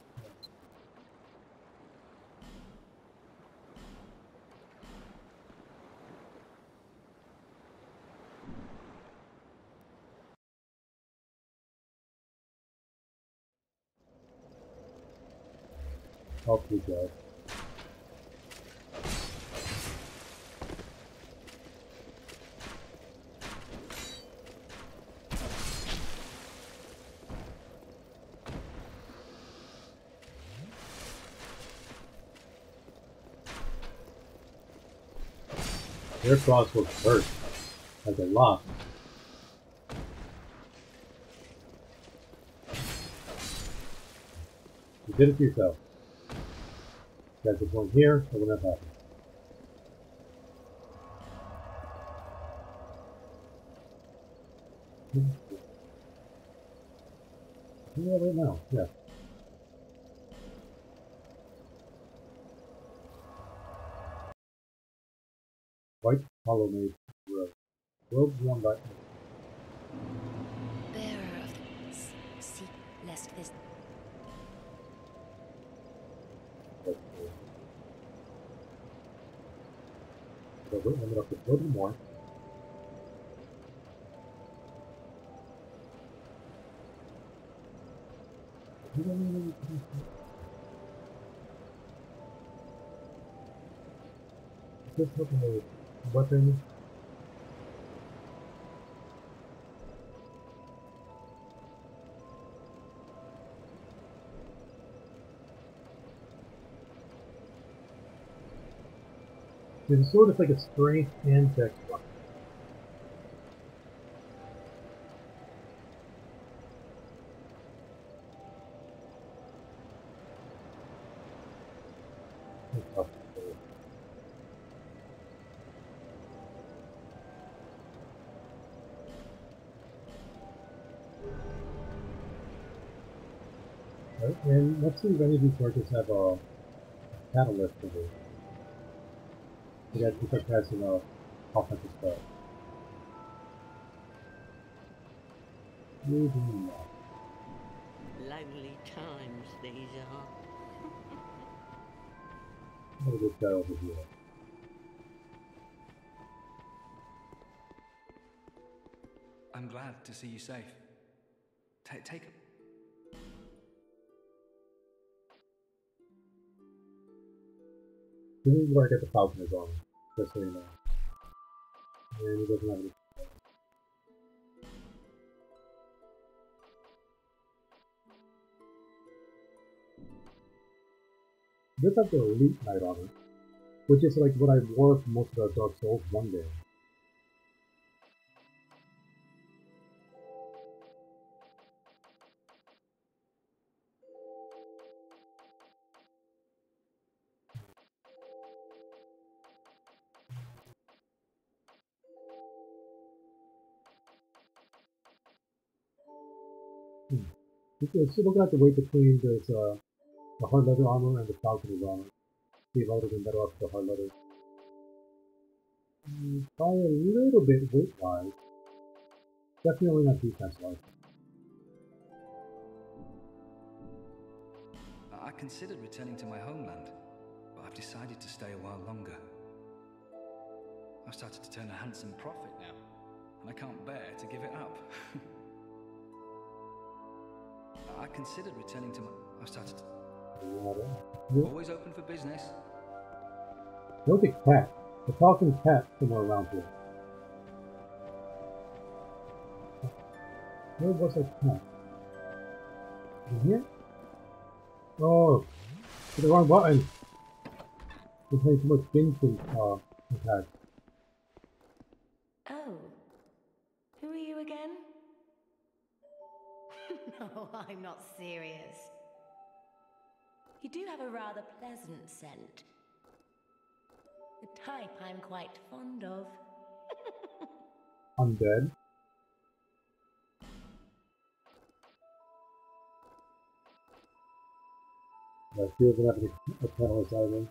Oh, please God. Their crossbows hurt, like a lot. You did it to yourself. You guys just went here, it wouldn't have happened. Yeah, right now, yeah. White Hollow Mage Rogue. Rogue won by Bearer of the seek lest this. so we ended up with a little more. Just looking at weapons. It's sort of like a strength and dex weapon. Right? And let's see if any of these characters have a catalyst for this. You guys can start casting offensive spell. Maybe not. Lonely times these are. What is this guy over here? I'm glad to see you safe. Take it. This is where I get the Falconer's on, just so you know. And he doesn't have any. This has the Elite Knight on it, which is like what I wore for most of the Dark Souls 1 game. You're still looking at the weight between this, the hard leather armor and the Falconer's armor. See if I would have been better off with the hard leather. By a little bit weight-wise. Definitely not defense-wise. I considered returning to my homeland, but I've decided to stay a while longer. I've started to turn a handsome profit now, and I can't bear to give it up. I considered returning to my... I've started to... Always open for business. There's a cat. A talking cat somewhere around here. Where was that cat? In here? Oh, hit the wrong button. We're playing too much instant attack. Oh, who are you again? No, I'm not serious. You do have a rather pleasant scent. The type I'm quite fond of. Undead. I still doesn't have a catalyst either.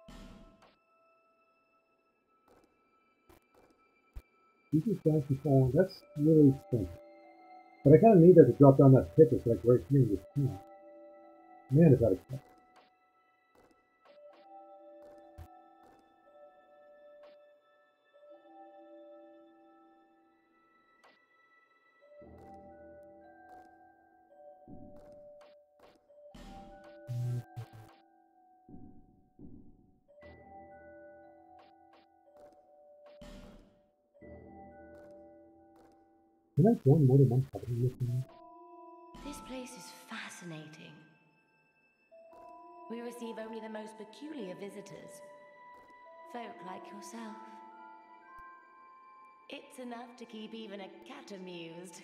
These are fancy falling. That's really expensive. But I kind of need that to drop down that pit that's like right here in this town. Man, is that expensive. Can I join more than one company with me? This place is fascinating. We receive only the most peculiar visitors. Folk like yourself. It's enough to keep even a cat amused.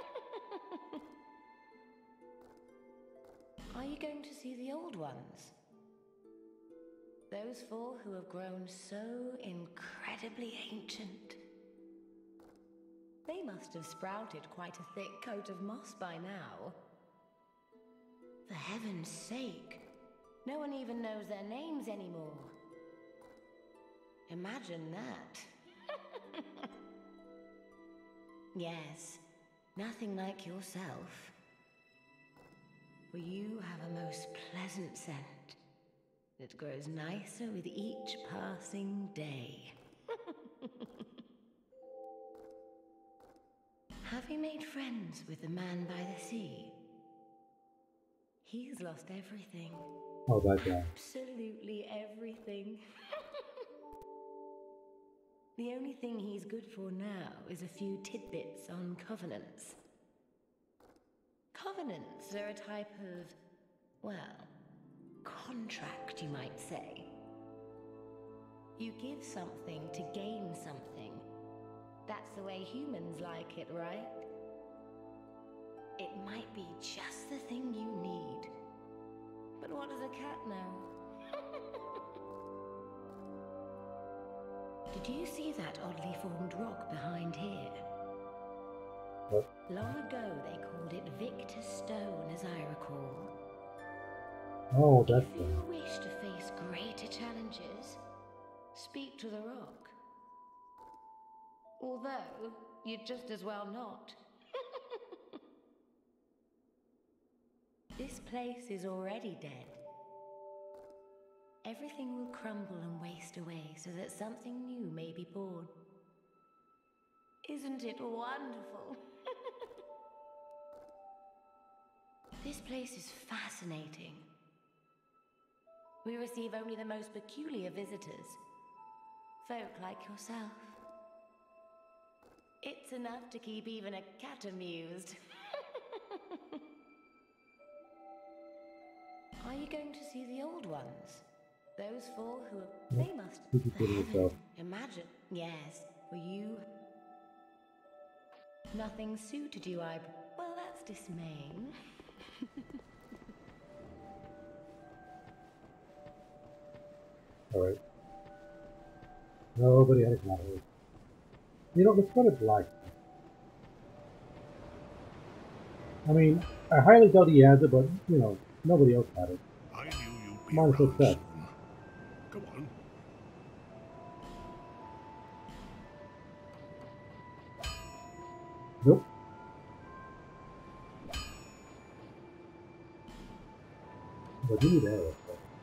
Are you going to see the old ones? Those four who have grown so incredibly ancient. They must have sprouted quite a thick coat of moss by now. For heaven's sake, no one even knows their names anymore. Imagine that. Yes, nothing like yourself. For you have a most pleasant scent. It grows nicer with each passing day. Have you made friends with the man by the sea? He's lost everything. Oh, that guy. Absolutely everything. The only thing he's good for now is a few tidbits on covenants. Covenants are a type of, well, contract, you might say. You give something to gain something. That's the way humans like it, right? It might be just the thing you need. But what does a cat know? Did you see that oddly formed rock behind here? What? Long ago they called it Victor's Stone, as I recall. Oh, that's If you wish to face greater challenges, speak to the rock. Although, you'd just as well not. This place is already dead. Everything will crumble and waste away so that something new may be born. Isn't it wonderful? This place is fascinating. We receive only the most peculiar visitors. Folk like yourself. It's enough to keep even a cat amused. Are you going to see the old ones? Those four who are... They must... Did you For put it yourself? heaven, imagine. Yes, for you... Nothing suited you, I... Well, that's dismaying. Alright. Nobody had a cat. You know, let's go to black. I mean, I highly doubt he has it, but, you know, nobody else had it. I knew you'd be Might as well around check. soon. Come on. Nope. But you need arrows.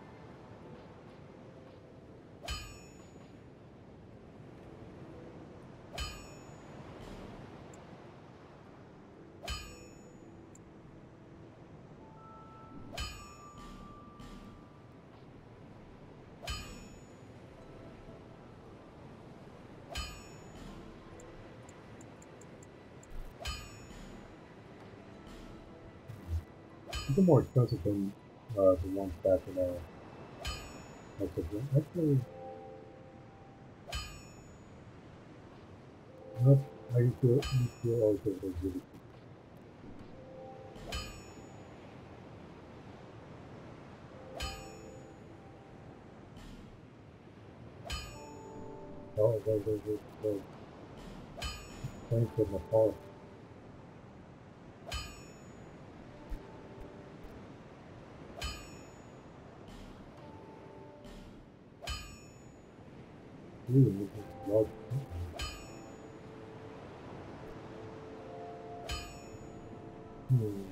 It's a more expensive than the ones back in actually, nope. I used to always get those really cheap. Oh, those. Thanks for my fault. Ooh, this is large. Hmm.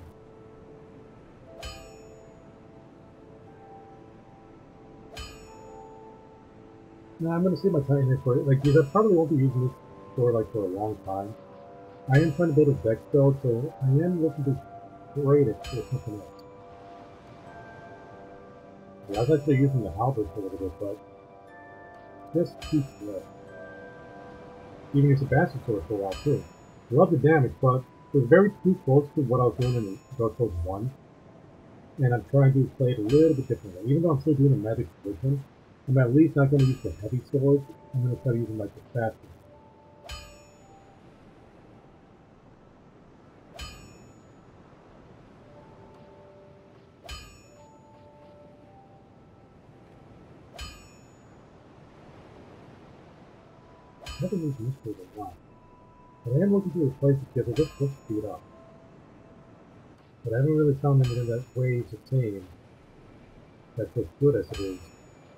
No, I'm gonna save my time here for it. Like, because I probably won't be using this for a long time. I am trying to build a deck build, so I am looking to trade it for something else. Yeah, I was actually using the halberd for a little bit, but just too slow. Even your Sebastian sword for a while too. Love the damage, but it was very too close to what I was doing in Dark Souls 1. And I'm trying to play it a little bit differently. Even though I'm still doing a magic position, I'm at least not going to use the heavy swords. I'm going to try using like the fast ones. I haven't used mystery a lot. But I am looking to replace it because it just looks speed up. But I haven't really found anything that weighs the same that's as good as it is.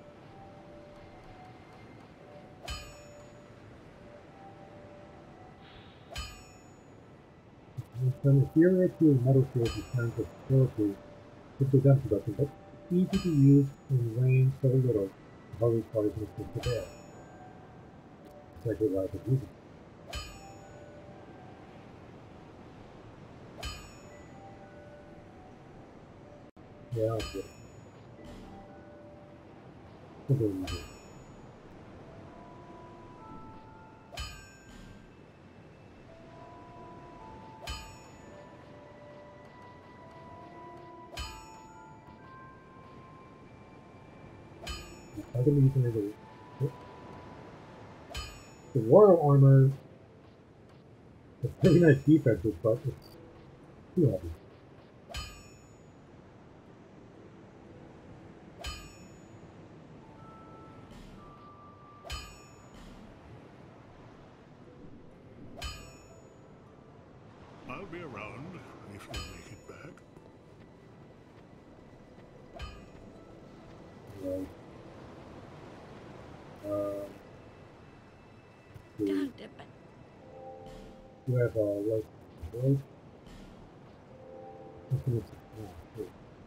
From inferior to metal shields in terms of stability, which is introduction, but easy to use and weighing so little, it hardly requires anything to bear. Exactly why I could use it. Yeah, I'll get it. Simple and easy. I'm going to be using it. The royal armor is pretty nice defenses, but it's too heavy. I'll be around if you make it back. Right. Don't dip it. You have like voice. Infinite. Yeah,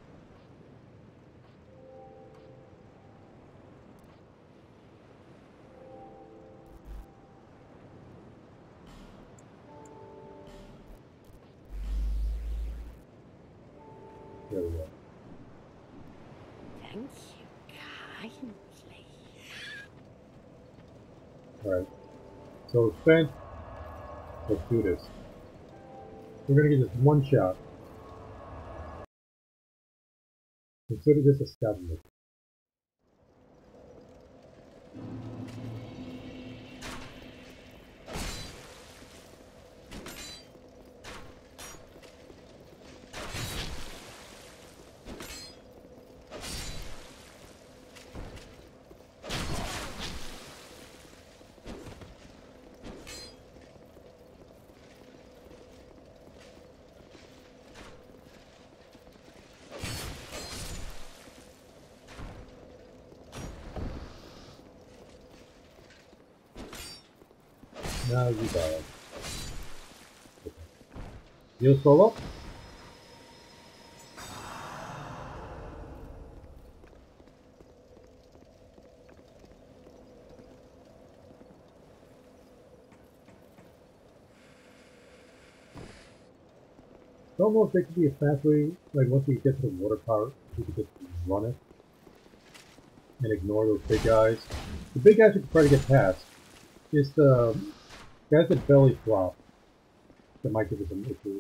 there we go. Thank you kindly. Alright. So spent. Let's do this. We're gonna get this one shot. Consider this a scouting mission. Now you die. You solo? Don't know if there could be a fast way, like once you get to the water part, you could just run it and ignore those big guys. The big guys you can try to get past. It's the guys that belly flop that might give us some issues.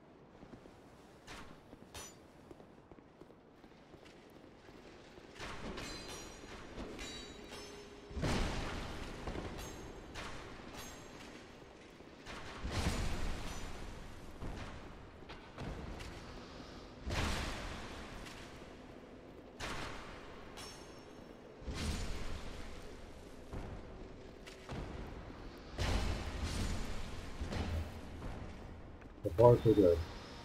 So far so good.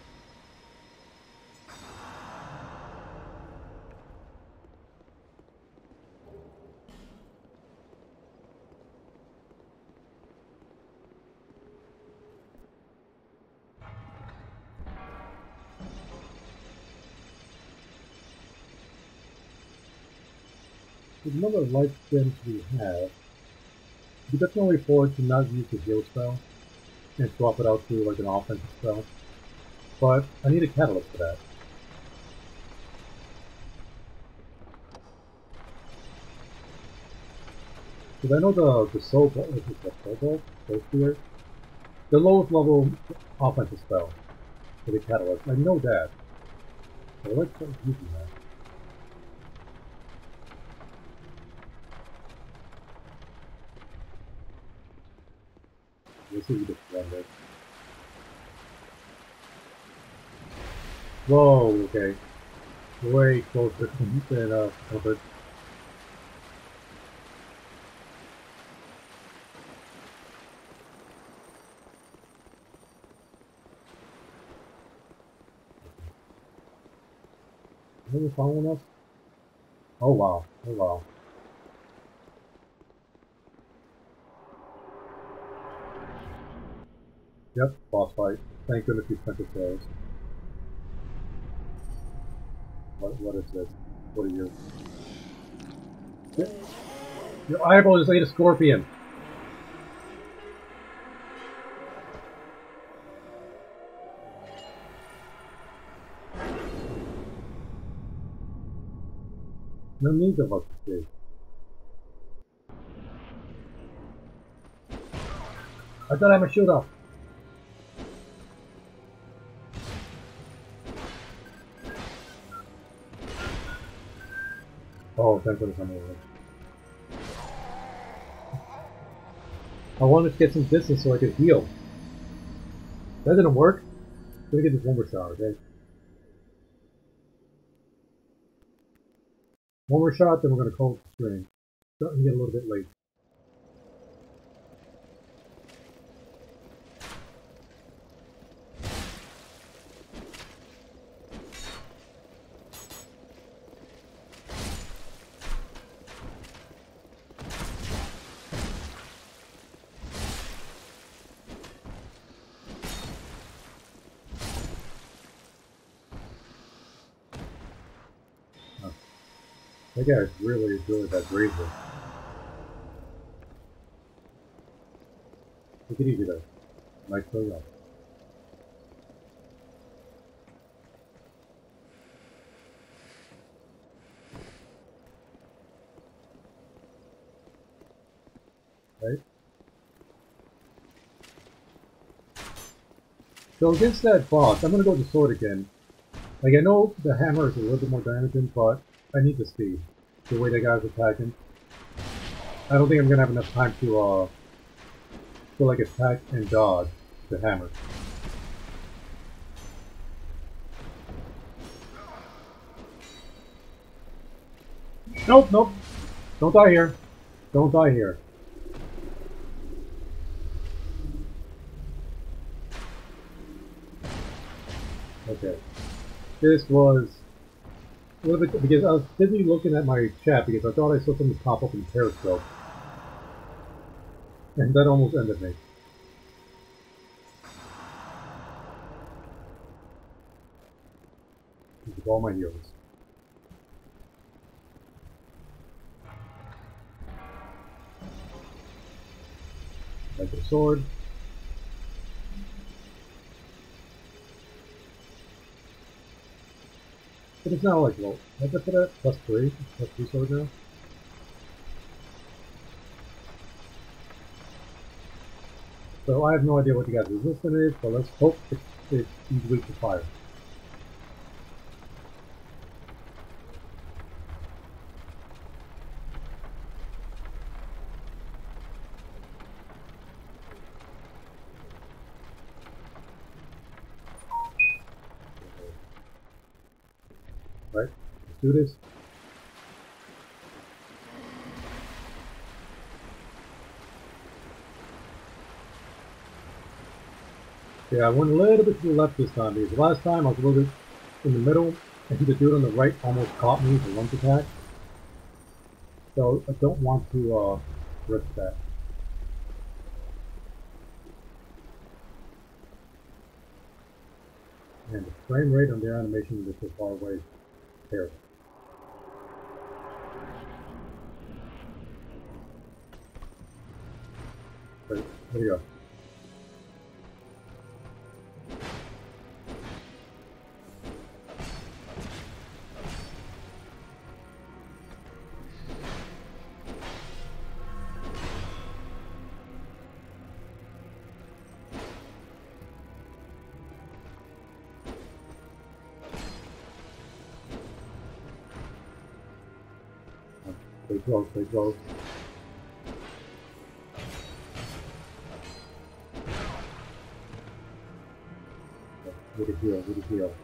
There's another life gems we have. You can only afford to not use the heal spell and swap it out to like an offensive spell. But I need a catalyst for that. Because I know the soul ball, is it the soul ball? Soul spear? the lowest level offensive spell for the catalyst. I know that. But let's start using that. Let's see if we get blended. Whoa, okay. Way closer than comfort. Are you following us? Oh wow, oh wow. Yep, boss fight. Thank goodness we spent the throws. What is this? What are you? Your eyeball just ate a scorpion! No need of us to see. I thought I had my shield up. Oh, thank goodness I'm over. I wanted to get some distance so I could heal. That didn't work. I'm gonna get this one more shot, okay? One more shot, then we're gonna call it the stream. Starting to get a little bit late. That guy is really bad razor. Take it easy though. Nice going up. Right? So against that boss, I'm gonna go with the sword again. Like I know the hammer is a little bit more damaging, but I need the speed. The way that guy's attacking. I don't think I'm gonna have enough time to like attack and dodge the hammer. Nope, nope. Don't die here. Don't die here. Okay. This was a little bit because I was busy looking at my chat because I thought I saw something pop up in Periscope. And that almost ended me. This is all my heroes. Like the sword. But it's now like, well, I just put it at +3 sword now. So I have no idea what the guy's resistance is, but let's hope it's weak to fire. Right? Let's do this. Yeah, I went a little bit to the left this time because last time I was a little bit in the middle and the dude on the right almost caught me with a lunge attack. So I don't want to risk that. And the frame rate on their animation is so far away is terrible. There you go. Stay close, stay close. Get a heal, get a heal.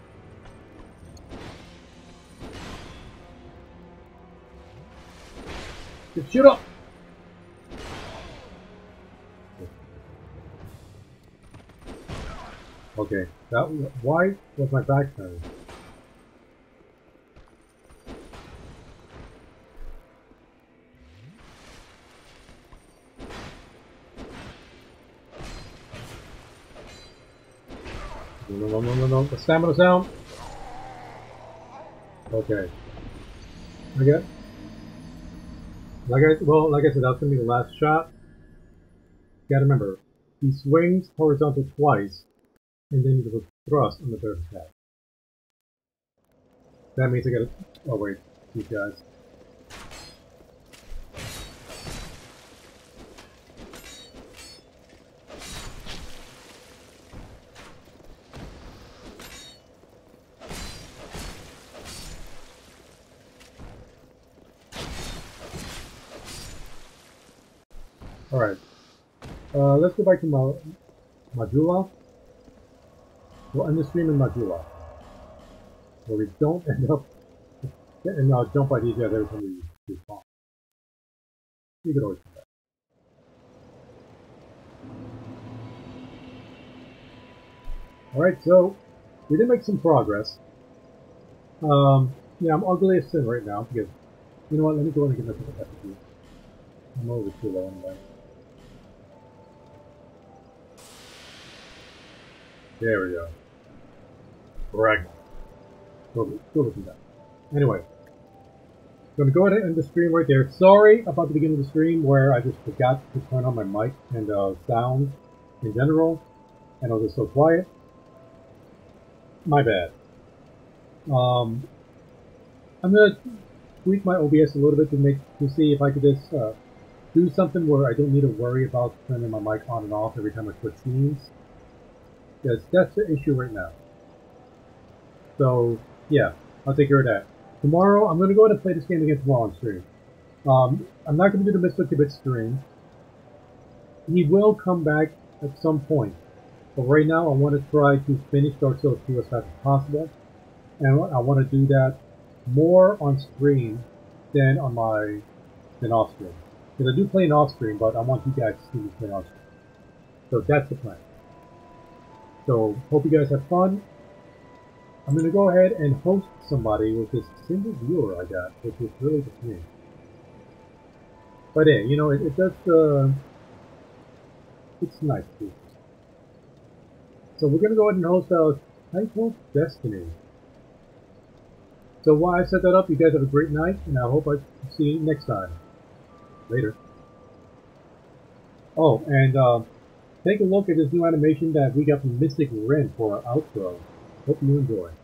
Just shoot up! Okay, that why was my back turned? No, the stamina's down. Okay. I get. Like I said, that's gonna be the last shot. You gotta remember, he swings horizontal twice, and then he does a thrust on the third attack. That means I gotta. Oh wait, these guys. Alright. Let's go back to Majula. We'll end the stream in Majula. Where we don't end up getting jumped by these guys every time we spawn. You could always do that. Alright, so we did make some progress. Yeah, I'm ugly as sin right now because, you know what, let me go and get myself a FP. I'm over too low anyway. There we go. Correct. Go with that. Anyway, I'm going to go ahead and end the stream right there. Sorry about the beginning of the stream where I just forgot to turn on my mic and sound in general, and I was just so quiet. My bad. I'm going to tweak my OBS a little bit to see if I could just do something where I don't need to worry about turning my mic on and off every time I switch scenes. Because that's the issue right now. So, yeah, I'll take care of that. Tomorrow, I'm going to go ahead and play this game again tomorrow on stream. I'm not going to do the Mr. Tibbet stream. He will come back at some point. But right now, I want to try to finish Dark Souls 2 as fast as possible. And I want to do that more on stream than off stream. Because I do play off stream, but I want you guys to see me play on stream. So that's the plan. So, hope you guys have fun. I'm going to go ahead and host somebody with this single viewer I got, which is really just me. But hey, you know, it does, it's nice too. So we're going to go ahead and host Title Destiny. So while I set that up, you guys have a great night, and I hope I see you next time. Later. Oh, and take a look at this new animation that we got from Mystic Ren for our outro. Hope you enjoy.